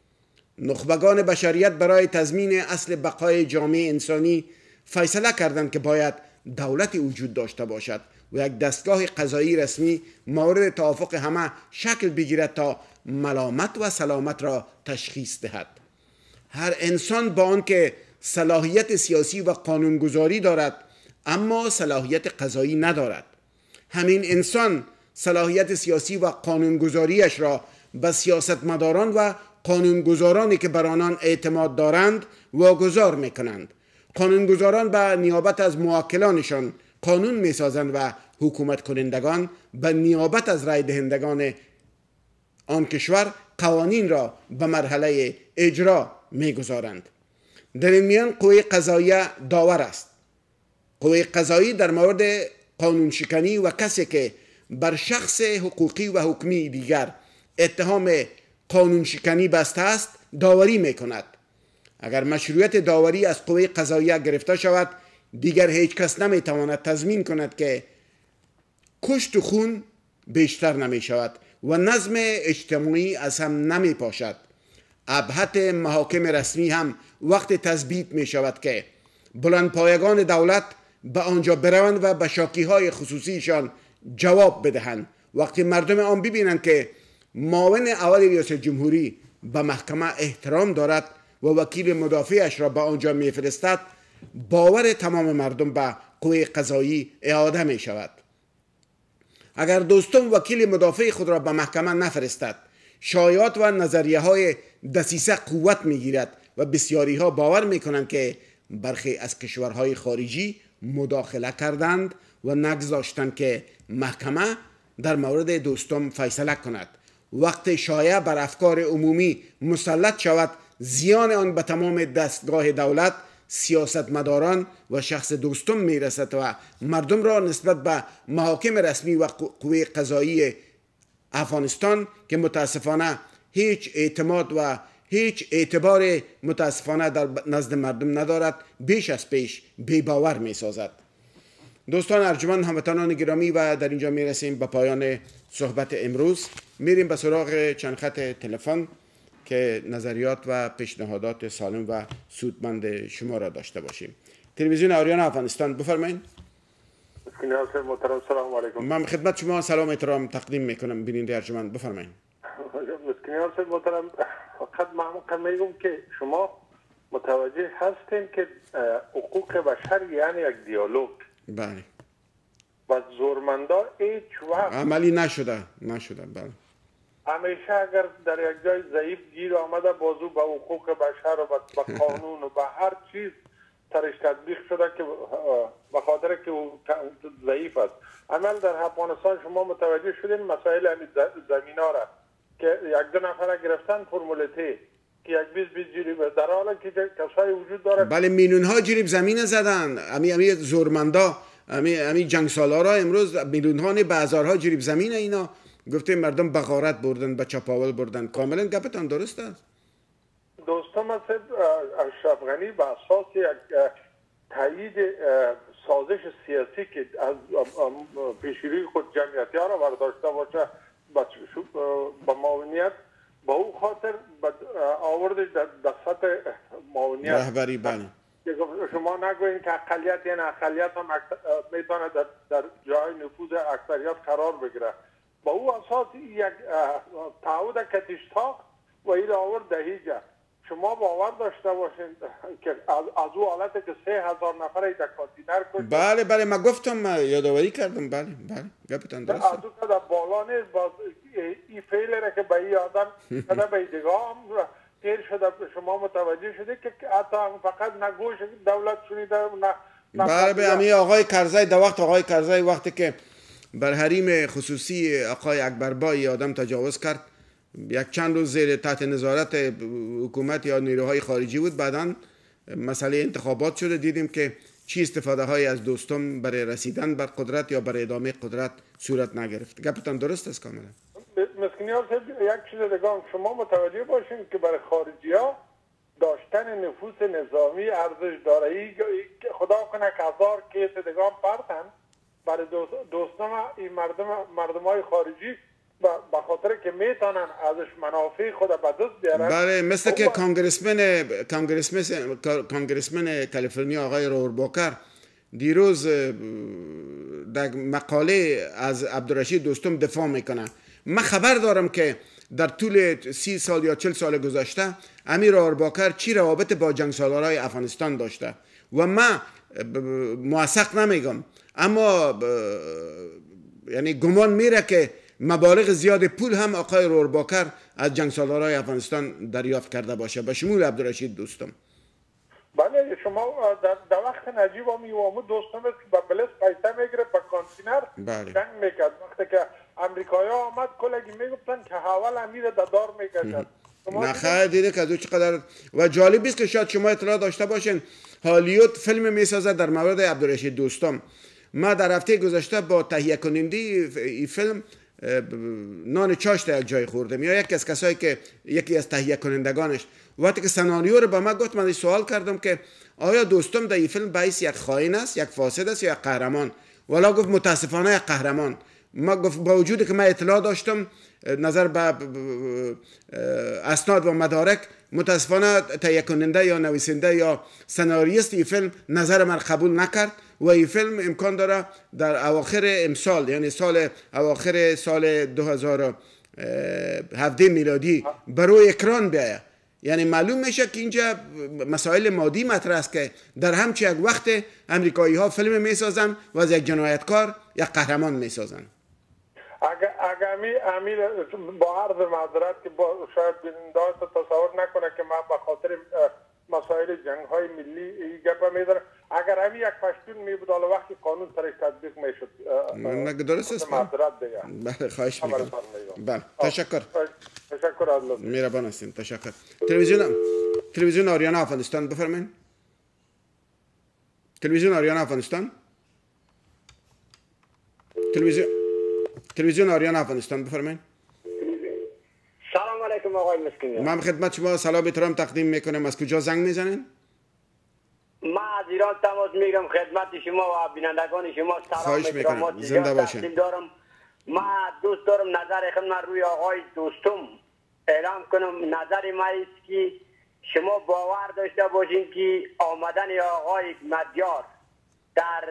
نخبگان بشریت برای تضمین اصل بقای جامعه انسانی فیصله کردند که باید دولتی وجود داشته باشد و یک دستگاه قضایی رسمی مورد توافق همه شکل بگیرد تا ملامت و سلامت را تشخیص دهد. هر انسان با آنکه صلاحیت سیاسی و قانونگذاری دارد اما صلاحیت قضایی ندارد. همین انسان صلاحیت سیاسی و قانونگذاریش را به سیاستمداران و قانونگذارانی که بر آنان اعتماد دارند واگذار میکنند. قانونگذاران به نیابت از موکلانشان قانون میسازند و حکومت کنندگان به نیابت از رای دهندگان آن کشور قوانین را به مرحله اجرا میگذارند. در این میان قوه قضاییه داور است. قوه قضایی در مورد قانون شکنی و کسی که بر شخص حقوقی و حکمی دیگر اتهام قانون شکنی بسته است داوری میکند. اگر مشروعیت داوری از قوه قضاییه گرفته شود دیگر هیچ کس نمیتواند تضمین کند که کشت و خون بیشتر نمی شود و نظم اجتماعی از هم نمی پاشد. ابهت محاکم رسمی هم وقت تثبیت می شود که بلندپایگان دولت به آنجا بروند و به شاکیهای خصوصیشان جواب بدهند. وقتی مردم آن ببینند که معاون اول ریاست جمهوری به محکمه احترام دارد و وکیل مدافعش را به آنجا می فرستد باور تمام مردم به قوه قضایی اعاده می شود. اگر دوستان وکیل مدافع خود را به محکمه نفرستد شایعات و نظریه های دسیسه قوت می گیرد و بسیاری ها باور می کنند که برخی از کشورهای خارجی مداخله کردند و نگذاشتند که محکمه در مورد دوستان فیصله کند. وقت شایعه بر افکار عمومی مسلط شود زیان آن به تمام دستگاه دولت، سیاستمداران و شخص دوستم میرسد و مردم را نسبت به محاکم رسمی و قوه قضایی افغانستان که متاسفانه هیچ اعتماد و هیچ اعتبار متاسفانه در نزد مردم ندارد بیش از پیش بی‌باور میسازد. دوستان ارجمند هموطنان گرامی و در اینجا میرسیم به پایان صحبت امروز. میریم به سراغ چند خط تلفن که نظریات و پیشنهادات سالم و سودمند شما را داشته باشیم. تلویزیون آریان افغانستان بفرمایید. محترم سلام علیکم. من خدمت شما سلام احترام تقدیم میکنم بیننده ارجمند بفرمایید. مسکینان محترم فقط من میگم که شما متوجه هستین که حقوق بشر یعنی یک دیالوگ. بله. و زورمندا هیچ وقت عملی نشده بله. همیشه اگر در یک جای ضعیف گیر آمده بازو به حقوق بشر و به قانون و به هر چیز ترش تطبیق شده که به خاطر که ضعیف است. عمل در افغانستان شما متوجه شدین مسائل زمین ها را که یک دو نفر گرفتن فرمولیته که یک 20 جریب در حالی که کسای وجود داره. بله میلیون ها جریب زمین زدن. امی زورمندا امی جنگ سالارا امروز میلیون ها به هزارها جریب زمین اینا گفته مردم بغارت بردن به چپاول بردن. کاملا گپتان درست است. دوستان اشرف غنی به اساس یک تایید سازش سیاسی که از پیشروی خود جمعیتی ها را برداشته باشه با معاونیت با او خاطر آورده در سطح معاونیت رهبری. بله شما نگوین که اقلیت یعنی اقلیت هم میتونه در جای نفوذ اکثریت قرار بگیره. با او اساس یک تعهد کتیشتاق و این آورد دهیجه. شما باور داشته باشین که از او حالتی که 3000 نفر در کانتینر کشت. بله من گفتم یادآوری کردم. بله گپتان درست. از او در بالا نیست باز این فعل را که به این آدم کده به دیگه هم تیر شده. شما متوجه شده که حتی فقط نگوش دولت شنیده بله به امی آقای کرزی در وقت آقای کرزی وقتی که بر حریم خصوصی آقای اکبربایی آدم تجاوز کرد یک چند روز زیر تحت نظارت حکومت یا نیروهای خارجی بود. بعداً مسئله انتخابات شده، دیدیم که چی استفاده های از دوستم برای رسیدن بر قدرت یا برای ادامه قدرت صورت نگرفت. گپتان درست است کاملا. مسکینیار صاحب یک چیز دیگه شما متوجه باشین که برای خارجی ها داشتن نفوذ نظامی ارزش داره. خدا کنه که هزار کیس دیگه پرتن برای دوستان این مردم های خاریجی به خاطر که میتونن ازش منافع خود به دست بیارن. بله، مثل که کانگرسمن کالیفرنیا آقای رورباکر دیروز در مقاله از عبدالرشید دوستم دفاع میکنه. من خبر دارم که در طول 30 سال یا 40 سال گذشته امیر رورباکر چی روابط با جنگسالارای افغانستان داشته و من موثق نمیگم، اما یعنی گمان میره که مبالغ زیاد پول هم آقای رورباکر از جنگسالارای افغانستان دریافت کرده باشه، به شمول عبدالرشید دوستم. بله، شما در وقت نجیب آمو دوستم است که به بلس پیسه میگیره به کانتینر جنگ میکرد. وقتی که امریکایی ها آمد کلگی میگفتن که حوال امیر دار میکشد. نخواهد دیده که دو چقدر و جالب است که شاید شما اطلاع داشته باشین هالیوود فیلم میسازه در مورد عبدالرشید دوستم. ما در هفته گذشته با تهیه کننده این فیلم نان چاشت یک جای خوردم، یا یکی از کسایی که یکی از تهیه کنندگانش وقتی که سناریو رو به من گفت، من سوال کردم که آیا دوستم در این فیلم باعث یک خائن است، یک فاسد است یا یک قهرمان؟ ولی گفت متاسفانه یک قهرمان. ما گفت با وجودی که من اطلاع داشتم نظر به اسناد و مدارک، متاسفانه تهیه کننده یا نویسنده یا سناریست این فیلم نظر من قبول نکرد و این فیلم امکان داره در اواخر امسال، یعنی اواخر سال 2017 میلادی برای اکران بیاید. یعنی معلوم میشه که اینجا مسائل مادی مطرح است که در همچین یک وقت امریکایی ها فیلم میسازن و از یک جنایتکار یک قهرمان میسازن. اگر امیر با عرض معذرت که شاید بیننده‌ها تصور نکنه که من به خاطر مسائل جنگ های ملی این گپ میذارم، اگر همین یک پشتون می بود حالا وقتی قانون سرش تطبیق میشد. نه درست است. معذرت دیگه. بله، خواهش میکنم. بله، تشکر. تشکر از لطف. مهربان هستین. تشکر. تلویزیون آریانا افغانستان بفرمایید. تلویزیون آریانا افغانستان. تلویزیون آریانا افغانستان بفرمایید. سلام علیکم آقای مسکینی. من خدمت شما سلام احترام تقدیم میکنم. از کجا زنگ میزنین؟ من از ایران تماس میگیرم خدمت شما و بینندگان شما. سلام میکنم. زنده باشین. من دوست دارم نظر خودم روی آقای دوستم اعلام کنم. نظر من است که شما باور داشته باشین که آمدن آقای مدیار در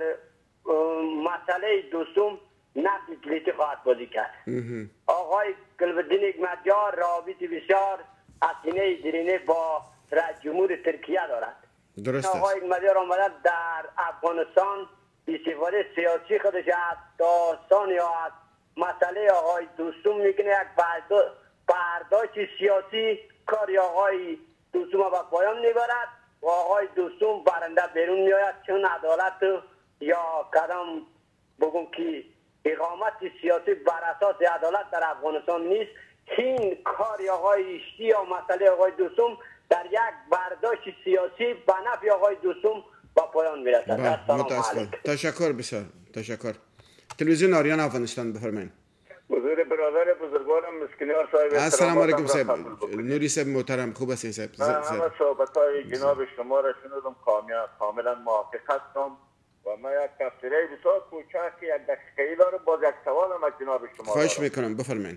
مسئله دوستم نقش کلیدی خواهد بازی کرد. آقای قلبالدین مدیار رابط بسیار اسینه دیرینه با رئیس جمهور ترکیه دارد. درست است. آقای مدیار آمدن در افغانستان استفاده سیاسی خودش از داستان یا از مسئله آقای دوستم میکنه یک برداشت سیاسی کاری آقای دوستم به پایان میبرد و آقای دوستم برنده بیرون میآید، چون عدالت یا کدام بگم که اقامت سیاسی بر اساس عدالت در افغانستان نیست. این کاری آقای اشتی یا مسئله آقای دوستم در یک برداشت سیاسی به نفع آقای دوستم با پایان میرسد. متاسفم. تشکر بسیار. تشکر. تلویزیون آریانا افغانستان بفرمایید. حضور برادر بزرگوارم مسکینیار صاحب، السلام علیکم صاحب. نوری صاحب محترم، خوب هستین صاحب؟ همه صحبت‌های جناب شما را شنیدم، کاملا موافق هستم و من یک تفسیری بسیار کوچک یک دقیقه‌ای دارم. باز یک سوالم از جناب شما خواهش میکنم بفرمایید.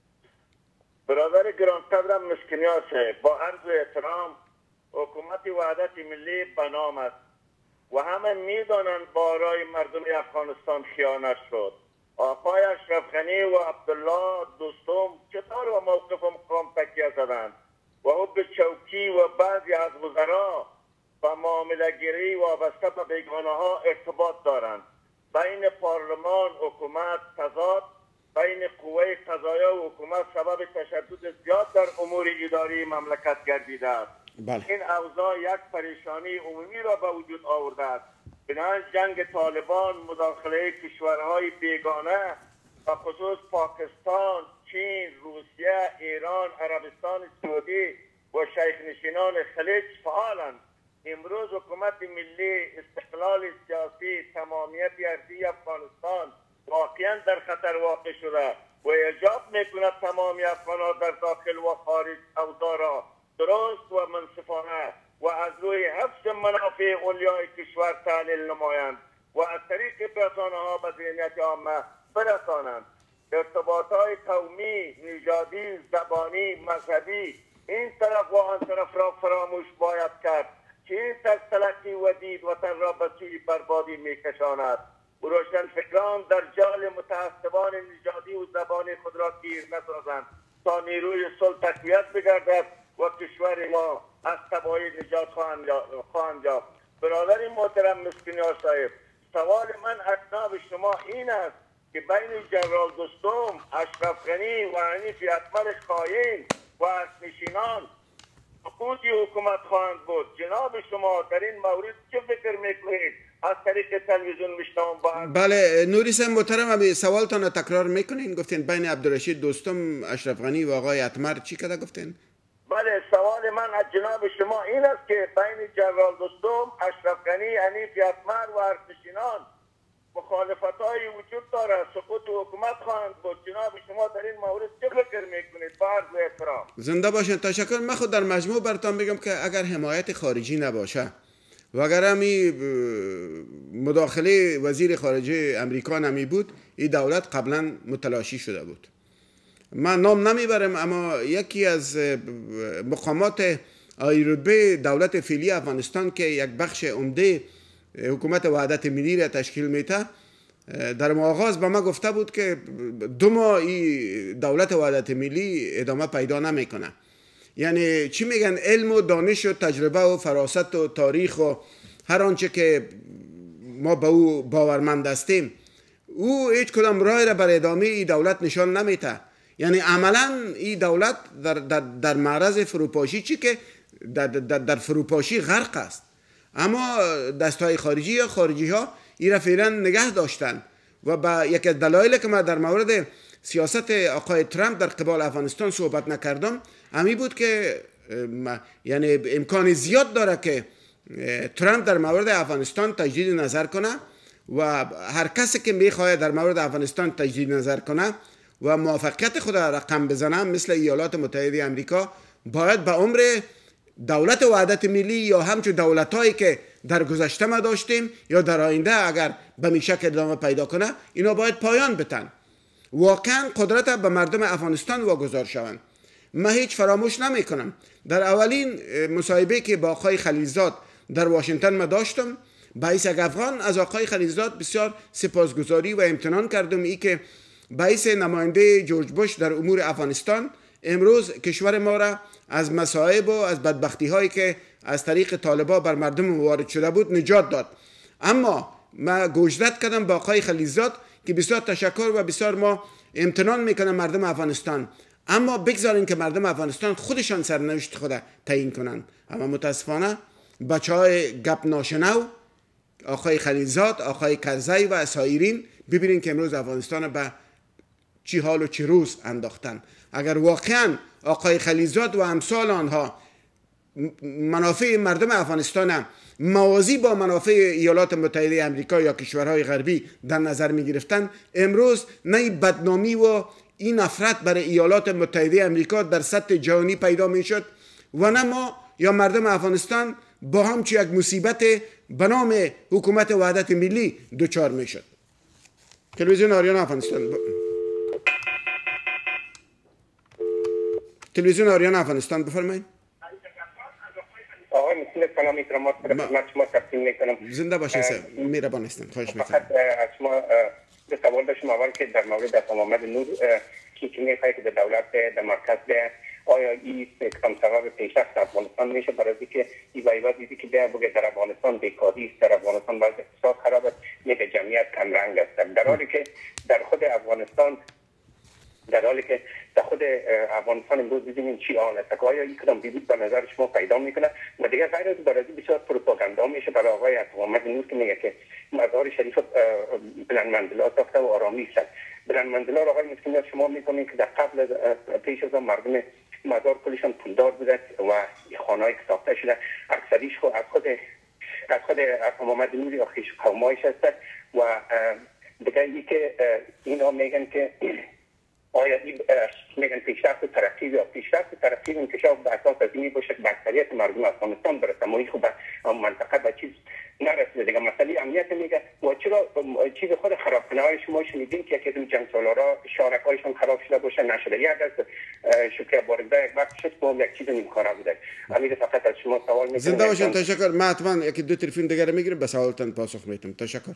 برادر گرانقدرم مسکینیار صاحب، با عرض احترام، حکومت وحدت ملی به نام است و همه میدانند بارای مردم افغانستان خیانت شد. آقای اشرف غنی و عبدالله دوستم چطور و موقف مقام تکیه زدند و او به چوکی و بعضی از وزرا و معامله‌گیری وابسته به بیگانه ها ارتباط دارند. بین پارلمان حکومت تضاد، بین قوه قضاییه و حکومت سبب تشدد زیاد در امور اداری مملکت گردیده است. این اوضاع یک پریشانی عمومی را به وجود آورده است. بنابراین جنگ طالبان، مداخله کشورهای بیگانه و خصوص پاکستان، چین، روسیه، ایران، عربستان سعودی و شیخ نشینان خلیج فعالند. امروز حکومت ملی استقلال سیاسی تمامیت ارضی افغانستان واقعا در خطر واقع شده و ایجاب میکند تمامی افغانان در داخل و خارج اوضاع را درست و منصفانه و از روی حفظ منافع علیای کشور تحلیل نمایند و از طریق رسانه ها به ذهنیت عامه برسانند. ارتباطات قومی، نژادی، زبانی، مذهبی این طرف و آن طرف را فراموش باید کرد که این تلقی و دید وطن را به سوی بربادی میکشاند و روشنفکران در جال متعصبان نژادی و زبانی خود را گیر نسازند تا نیروی صلح تقویت بگردد و کشور ما از تباهی نجات خواهند یافت. برادر محترم مسکینیار صاحب، سوال من اکناب شما این است که بین جنرال دوستم، اشرف غنی و حنیف اتمر خائن و اصل‌نشینان سقوطی حکومت خواهند بود. جناب شما در این مورد چه فکر میکنید؟ از طریق تلویزیون میشنوم با بله نوری صاحب محترم، ابی سوالتان را تکرار میکنین. گفتین بین عبدالرشید دوستم، اشرف غنی و آقای اتمر چی کده گفتین؟ بله، سوال من از جناب شما این است که بین جنرال دوستم، اشرف غنی، حنیف اتمر و اصل‌نشینان مخالفت‌هایی وجود دارد، سقوط حکومت خواهند بود. جناب شما در این مورد چه فکر میکنید؟ با عرض احترام. زنده باشین. تشکر. من خود در مجموع براتون بگم که اگر حمایت خارجی نباشه و اگر همی مداخله وزیر خارجه امریکا نمی بود، این دولت قبلا متلاشی شده بود. من نام نمیبرم، اما یکی از مقامات عالی دولت فعلی افغانستان که یک بخش عمده حکومت وحدت ملی را تشکیل میده، در آغاز به ما گفته بود که 2 ماه این دولت وحدت ملی ادامه پیدا نمیکنه. یعنی چی میگن؟ علم و دانش و تجربه و فراست و تاریخ و هر آنچه که ما به او باورمند هستیم، او هیچ کدام راه را بر ادامه این دولت نشان نمیده. یعنی عملا این دولت در معرض فروپاشی، چی که در فروپاشی غرق است. اما دستهای خارجی یا خارجی ها این را فعلا نگه داشتن و با یک از دلایلی که من در مورد سیاست آقای ترامپ در قبال افغانستان صحبت نکردم همی بود که یعنی امکان زیاد داره که ترامپ در مورد افغانستان تجدید نظر کنه و هر کسی که میخواد در مورد افغانستان تجدید نظر کنه و موافقت خود را رقم بزنه، مثل ایالات متحده آمریکا، باید به عمر دولت وحدت ملی یا همچون دولت‌هایی که در گذشته ما داشتیم یا در آینده اگر به این شکل ادامه پیدا کنه، اینا باید پایان بتن. واقعا قدرت به مردم افغانستان واگذار شوند. من هیچ فراموش نمی کنم در اولین مصاحبه که با آقای خلیلزاد در واشنگتن ما داشتم، باعث یک افغان از آقای خلیلزاد بسیار سپاسگزاری و امتنان کردم ای که باعث نماینده جورج بوش در امور افغانستان امروز کشور ما را از مصائب و از بدبختی هایی که از طریق طالبان بر مردم وارد شده بود نجات داد. اما ما گوشزد کردم با آقای خلیلزاد که بسیار تشکر و بسیار ما امتنان میکنم مردم افغانستان، اما بگذارین که مردم افغانستان خودشان سرنوشت خود تعیین کنند. اما متاسفانه بچهای گپ ناشنو، آقای خلیلزاد، آقای کرزی و اسایرین، ببینین که امروز افغانستان به چی حال و چی روز انداختن. اگر واقعا آقای خلیلزاد و امثال آنها منافع مردم افغانستان موازی با منافع ایالات متحده آمریکا یا کشورهای غربی در نظر می گرفتن، امروز نه بدنامی و این نفرت برای ایالات متحده آمریکا در سطح جهانی پیدا می شد و نه ما یا مردم افغانستان با همچی یک مصیبت به نام حکومت وحدت ملی دچار می شد. تلویزیون آریان افغانستان. تلویزیون آریان افغانستان بفرمایید. آقای مسئول سلام میکنم، خدمت شما تقدیم میکنم. زنده باشین سر مهربان هستم. خواهش میکنم. فقط از شما دو سوال داشتم. اول که در مورد محمد نور که میخواد که دولت در مرکز به آیا این کم سبب پیشرفت افغانستان میشه، برای اینکه این وضعیتی که بگه در افغانستان بیکاری است، در افغانستان وضع اقتصاد خراب است، میگه جمعیت کم رنگ است، در حالی که در خود افغانستان امروز ببینیم چی حال است. آیا این کدام بیدید به نظر شما پیدا میکنه؟ و دیگه غیر از برای بسیار پروپاگاندا میشه برای آقای محمد نور که میگه که مزار شریف بلند منزلات ساخته و آرامی است. بلند منزلا را آقای مسکینیار شما میکنید که در قبل پیش از مردم مزار کلشان پولدار بودند و خانه‌ای که ساخته شده اکثریش خود از خود محمد نوری و خویش قومایش هست و دیگه ای که اینا میگن که آیا میگن پیشرفت و ترقی یا پیشرفت و ترقی و انکشاف به اساس از اینی باشه که اکثریت مردم افغانستان برسه ما خوب منطقه به چیز نرسیده دیگه مسئله امنیت میگه و چرا چیز خود خراب کنه های شما شنیدین که یکی از جنگ سالارا شارک‌هایشون خراب شده باشه نشده یک از شوکه بارگاه یک وقت شد با یک چیز نیمکاره بوده امیر فقط از شما سوال میکنم زنده باشین تشکر من حتما یکی دو تلفن دیگه میگیرم به سوالتون پاسخ میدم تشکر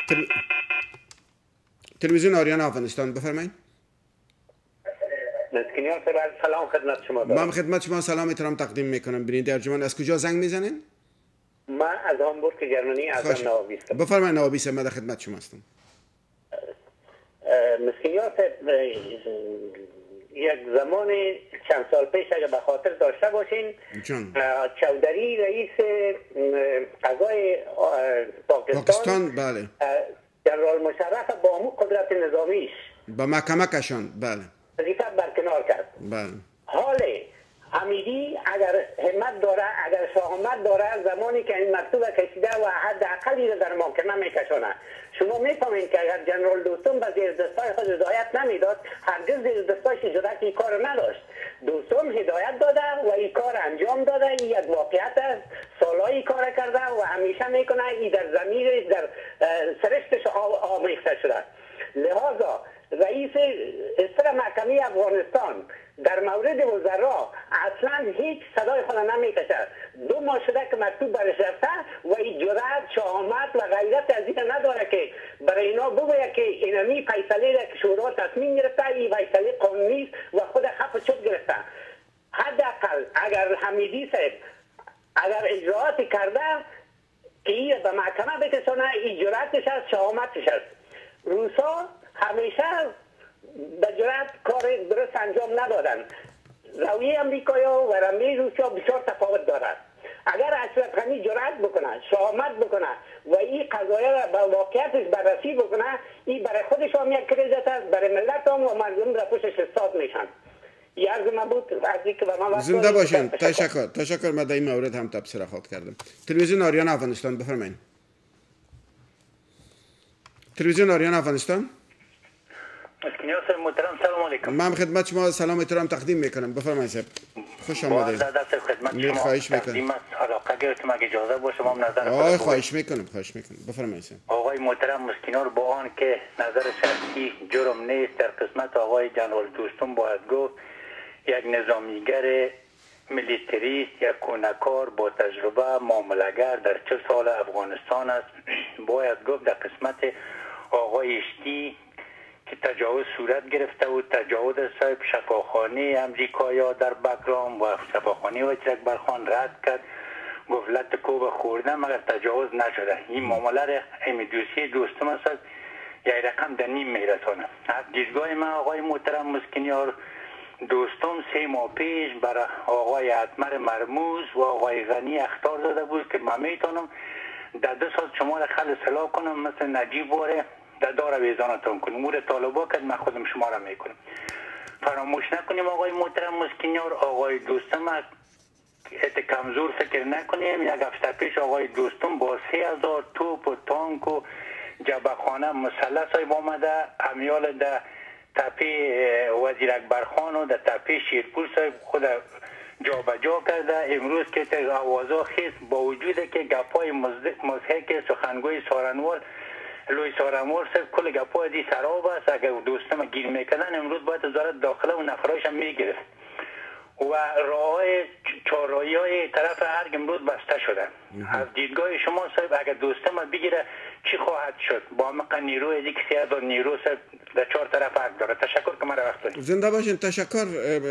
تلویزیون آریانا افغانستان بفرمایید مسکینیار صاحب سلام خدمت شما دارم. من خدمت شما سلام احترام تقدیم میکنم. بیننده ارجمند از کجا زنگ میزنین؟ من از هامبورگ جرمنی از نوابی هستم. بفرمایید نوابی صاحب من در خدمت شما هستم. مسکینیار صاحب یک زمان چند سال پیش اگر به خاطر داشته باشین چودری رئیس قضای پاکستان بله جنرال مشرف با همون قدرت نظامیش با محکمه کشان بله وظیفه برکنار کرد. بله حاله حمیدی اگر همت داره اگر شهامت داره زمانی که این مکتوب کشیده و حداقل را در محکمه میکشانه. شما میفهمید که اگر جنرال دوستم به زیر دستای خود هدایت نمیداد هرگز زیر دستایش جرأت این کار نداشت. دوستم هدایت داده و این کار انجام داده. این یک واقعیت است. سالایی کار کرده و همیشه میکنه این در ضمیرش در سرشتش آمیخته شده. لحاظا رئیس استر محکمه افغانستان در مورد وزرا اصلا هیچ صدای خود نمیکشه. 2 ماه شده که مکتوب برش رفته و این جرأت شهامت و غیرت از این نداره که برای اینا بگوید که اینمی فیصله را که شورا تصمیم گرفته این فیصله قانونی و خود خف چوب گرفته. حداقل اگر حمیدی صاحب اگر اجراعاتی کرده که این به محکمه بکشانه این جرأتش است شهامتش است. روسا همیشه به جرأت کار درست انجام ندادن. رویه امریکایا و رویه روسیا بسیار تفاوت دارد. اگر اشرف غنی جرأت بکنه شهامت بکنه و این قضایا را به واقعیتش بررسی بکنه این برای خودش هم یک کریدت است برای ملت هم و مردم را پشتش استاد میشن. یارز من بود از اینکه به من زنده باشین. تشکر من در این مورد هم تبصره خواهد کردم. تلویزیون آریانا افغانستان بفرمایید. تلویزیون آریانا افغانستان مسکینیار صاحب محترم سلام علیکم. من خدمت شما سلام احترام تقدیم میکنم. بفرمایید صاحب. خوش آمدید. با دست خدمت شما خواهش میکنم. علاقه گرفتم اگه اجازه باشه ما نظر خواهش میکنم. بفرمایید صاحب. آقای محترم مسکینیار با آن که نظر شخصی جرم نیست در قسمت آقای جنرال دوستم باید گفت یک نظامیگر میلیتریست یک کونکار با تجربه معامله‌گر در 40 سال افغانستان است. باید گفت در قسمت آقای اشتی که تجاوز صورت گرفته و تجاوز صاحب شفاخانه امریکایا در بکرام و شفاخانه و چرک برخان رد کرد گفت لط کوب خورده مگر تجاوز نشده. این معامله را امیدوسی دوستم است یک رقم در نیم میرسانه. از دیدگاه من آقای محترم مسکینیار دوستم 3 ماه پیش برای آقای اتمر مرموز و آقای غنی اخطار داده بود که من میتونم در 2 سال شما را خل اصلاح کنم مثل نجیب باره در دار ویزانتون کنیم. مورد طالبا که من خودم شما را میکنم. فراموش نکنیم آقای محترم مسکینیار آقای دوستم کمزور فکر نکنیم. یک هفته پیش آقای دوستم با 3000 توپ و تانک و جبهه‌خانه مسلح صاحب آمده همیال در تپه وزیر اکبرخان و در تپه شیرپور صاحب خود جا به جا کرده. امروز که آوازا خیست با وجود که گپای مضحک سخنگوی سارنوال لوی سارنوال صاحب کل گپای دی سراب است. اگر دوستم گیر میکردن امروز باید وزارت داخله و نفرایش هم میگرفت و راههای چهارراهی های طرف ارگ امروز بسته شده. از دیدگاه شما صاحب اگر دوستم بگیره چی خواهد شد با عمق نیروی از یک 3000 نیرو صاحب در 4 طرف ارگ داره. تشکر که مرا وقت دارید. زنده باشین. تشکر.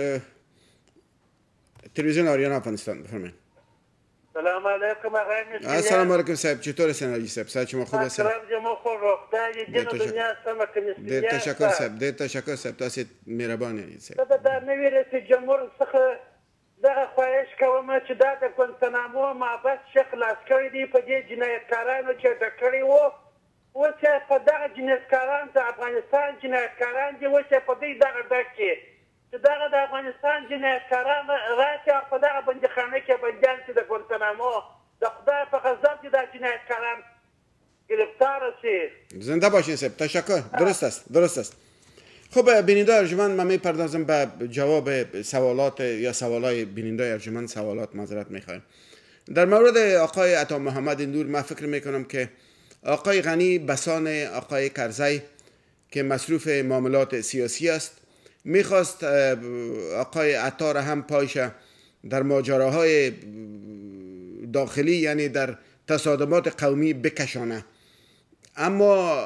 تلویزیون آریانا افغانستان بفرمایید. سلام علیکم آقای مسکینیار. سلام علیکم صاحب. چطور هستین صاحب؟ صحت شما خوب است؟ تشکر صاحب. تشکر صاحب. تاسو مهربانه صاحب. دا نوی رئیس جمهور څخه دغه خواهش کوم چې دا د ګوانتانامو محبس شیخ لاس کړی دی په دې جنایتکارانو چې ډکړی وو وچه په دغه جنایتکاران د افغانستان جنایتکاران دي وچه په دې دغه ډک کې چې دغه د افغانستان جنایتکاران راشي په دغه بندیخانه کې بندیان چې د ګوانتانامو د خدای په غضب چې دا جنایتکاران گرفتار شي. زنده باشین صاحب، تشکر. درست است. خب بیننده ارجمند، من میپردازم به جواب سوالات یا سوالای بیننده ارجمند. سوالات معذرت میخوایم. در مورد آقای عطا محمد نور من فکر میکنم که آقای غنی بسان آقای کرزی که مصروف معاملات سیاسی است میخواست آقای عطا را هم پایش در ماجراهای داخلی یعنی در تصادمات قومی بکشانه، اما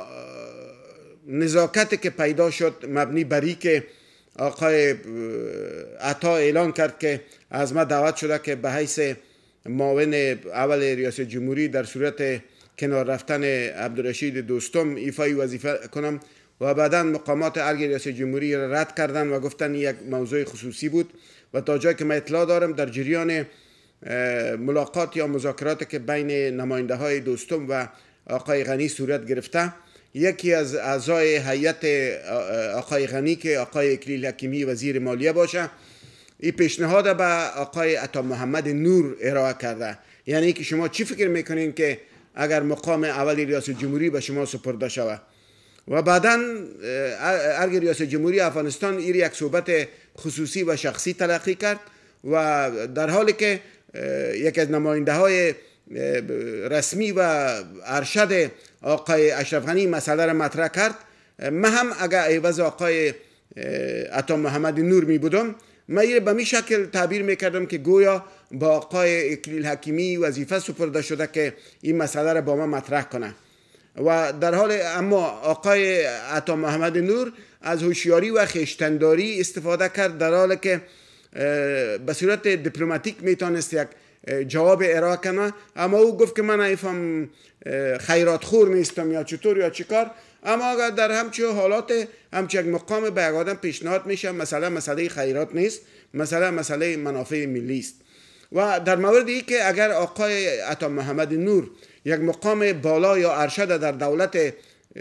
نزاکتی که پیدا شد مبنی بری که آقای عطا اعلان کرد که از ما دعوت شده که به حیث معاون اول ریاست جمهوری در صورت کنار رفتن عبدالرشید دوستم ایفای وظیفه کنم و بعدا مقامات ارگ ریاست جمهوری را رد کردن و گفتن یک موضوع خصوصی بود و تا جایی که من اطلاع دارم در جریان ملاقات یا مذاکرات که بین نماینده های دوستم و آقای غنی صورت گرفته، یکی از اعضای هیئت آقای غنی که آقای اکلیل حکیمی وزیر مالیه باشه این پیشنهاد به آقای عطا محمد نور ارائه کرده. یعنی که شما چی فکر میکنین که اگر مقام اول ریاست جمهوری به شما سپرده شود؟ و بعدا ارگ ریاست جمهوری افغانستان این یک صحبت خصوصی و شخصی تلقی کرد و در حالی که یک از نماینده های رسمی و ارشد آقای اشرف غنی مسئله را مطرح کرد، من هم اگر عوض آقای عطا محمد نور می بودم من به می شکل تعبیر می کردم که گویا با آقای اکلیل حکیمی وظیفه سپرده شده که این مسئله را با ما مطرح کنه و در حال اما آقای عطا محمد نور از هوشیاری و خویشتنداری استفاده کرد در حالی که به صورت دیپلماتیک میتونست یک جواب ارائه کنه، اما او گفت که من ایفهم خیرات خور نیستم یا چطور یا چیکار. اما اگر در همچه حالات همچه یک مقام به یک آدم پیشنهاد میشه مسئله خیرات نیست، مسئله منافع ملی است. و در مورد این که اگر آقای عطا محمد نور یک مقام بالا یا ارشد در دولت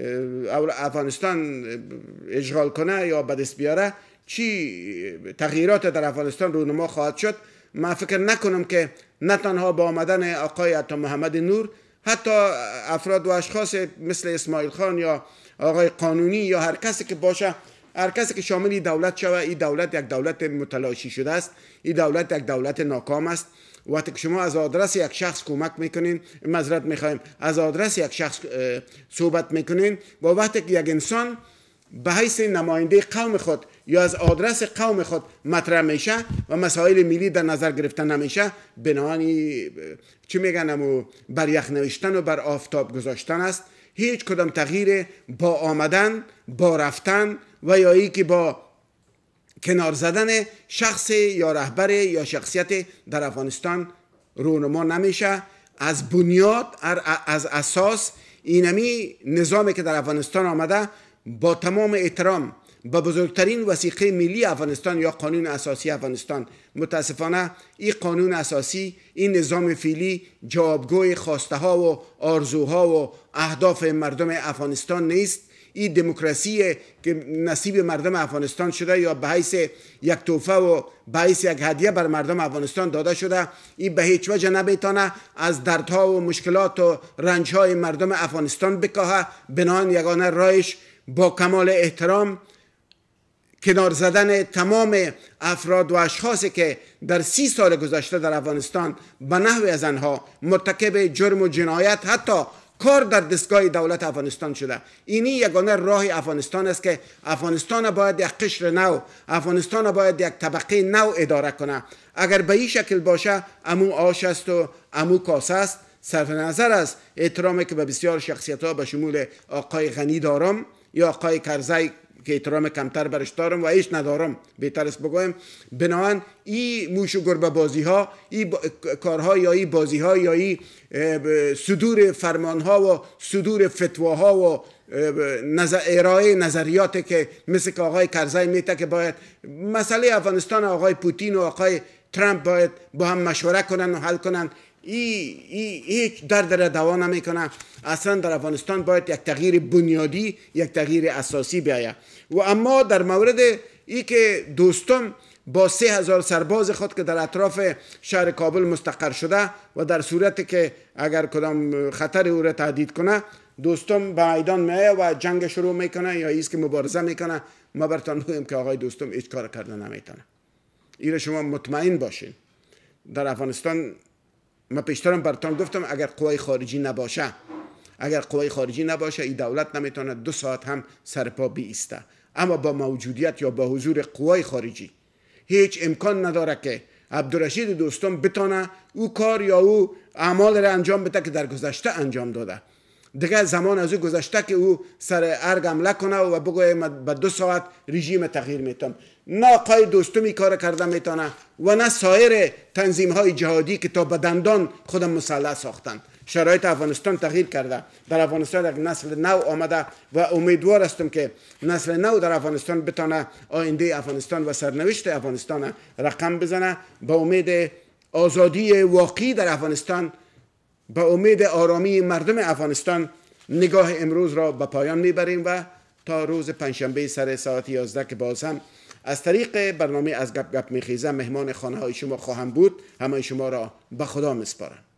افغانستان اشغال کنه یا به دست بیاره چی تغییرات در افغانستان رونما خواهد شد، من فکر نکنم که نه تنها با آمدن آقای عطا محمد نور، حتی افراد و اشخاص مثل اسماعیل خان یا آقای قانونی یا هر کسی که باشه، هر کسی که شامل دولت شوه، این دولت یک دولت متلاشی شده است، این دولت یک دولت ناکام است. وقتی که شما از آدرس یک شخص کمک میکنین، معذرت میخوایم، از آدرس یک شخص صحبت میکنین و وقتی که یک انسان به حیث نماینده قوم خود یا از آدرس قوم خود مطرح میشه و مسائل ملی در نظر گرفته نمیشه، بنابراین چی میگن بر یخ نوشتن و بر آفتاب گذاشتن است. هیچ کدام تغییر با آمدن، با رفتن و یا ای که با کنار زدن شخص یا رهبر یا شخصیت در افغانستان رونما نمیشه. از بنیاد، از اساس اینمی نظامی که در افغانستان آمده با تمام احترام با بزرگترین وثیقه ملی افغانستان یا قانون اساسی افغانستان، متاسفانه این قانون اساسی، این نظام فعلی جوابگوی خواسته ها و آرزوها و اهداف مردم افغانستان نیست. این دموکراسی که نصیب مردم افغانستان شده یا به حیث یک تحفه و به حیث یک هدیه بر مردم افغانستان داده شده، این به هیچ وجه نمیتونه از دردها و مشکلات و رنجهای مردم افغانستان بکاهه. بنابراین یگانه راهش با کمال احترام کنار زدن تمام افراد و اشخاصی که در 30 سال گذشته در افغانستان به نحو از آنها مرتکب جرم و جنایت، حتی کار در دستگاه دولت افغانستان شده. اینی یگانه راه افغانستان است که افغانستان باید یک قشر نو، افغانستان باید یک طبقه نو اداره کنه. اگر به این شکل باشه امو آش است و امو کاسه است. صرف نظر از احترامی که به بسیار شخصیت ها به شمول آقای غنی دارم یا آقای کرزی که احترام کمتر برش دارم و هیچ ندارم، بهتر است بگویم، بنابراین این موش و گربه بازی ها، این کارها یا این بازی ها یا این صدور فرمان ها و صدور فتواها و ارائه نظریاتی که مثل که آقای کرزی میته که باید مسئله افغانستان آقای پوتین و آقای ترامپ باید با هم مشوره کنن و حل کنن، هیچ درد را دوا نمیکنه. اصلا در افغانستان باید یک تغییر بنیادی، یک تغییر اساسی بیاید. و اما در مورد ای که دوستم با 3000 سرباز خود که در اطراف شهر کابل مستقر شده و در صورتی که اگر کدام خطر او را تهدید کنه دوستم به میدان میایه و جنگ شروع میکنه یا ایست که مبارزه میکنه، ما برتان بگویم که آقای دوستم هیچ کار کردن نمیتونه. این شما مطمئن باشین. در افغانستان ما پیشترم برتان گفتم اگر قوای خارجی نباشه این دولت نمیتونه 2 ساعت هم سرپا بیسته. اما با موجودیت یا با حضور قوای خارجی هیچ امکان نداره که عبدالرشید دوستم بتونه او کار یا او اعمال را انجام بده که در گذشته انجام داده. دیگه زمان از او گذشته که او سر ارگ حمله کنه و بگوه با 2 ساعت رژیم تغییر میتونم. نه آقای دوستمی کار کرده میتونه و نه سایر تنظیم های جهادی که تا به دندان خودم مسلح ساختن. شرایط افغانستان تغییر کرده. در افغانستان یک نسل نو آمده و امیدوار هستم که نسل نو در افغانستان بتونه آینده افغانستان و سرنوشت افغانستان رقم بزنه. با امید آزادی واقعی در افغانستان، با امید آرامی مردم افغانستان نگاه امروز را به پایان میبریم و تا روز پنجشنبه سر ساعت 11 که باز هم از طریق برنامه از گپ گپ میخیزه مهمان خانه های شما خواهم بود. همه شما را به خدا میسپارم.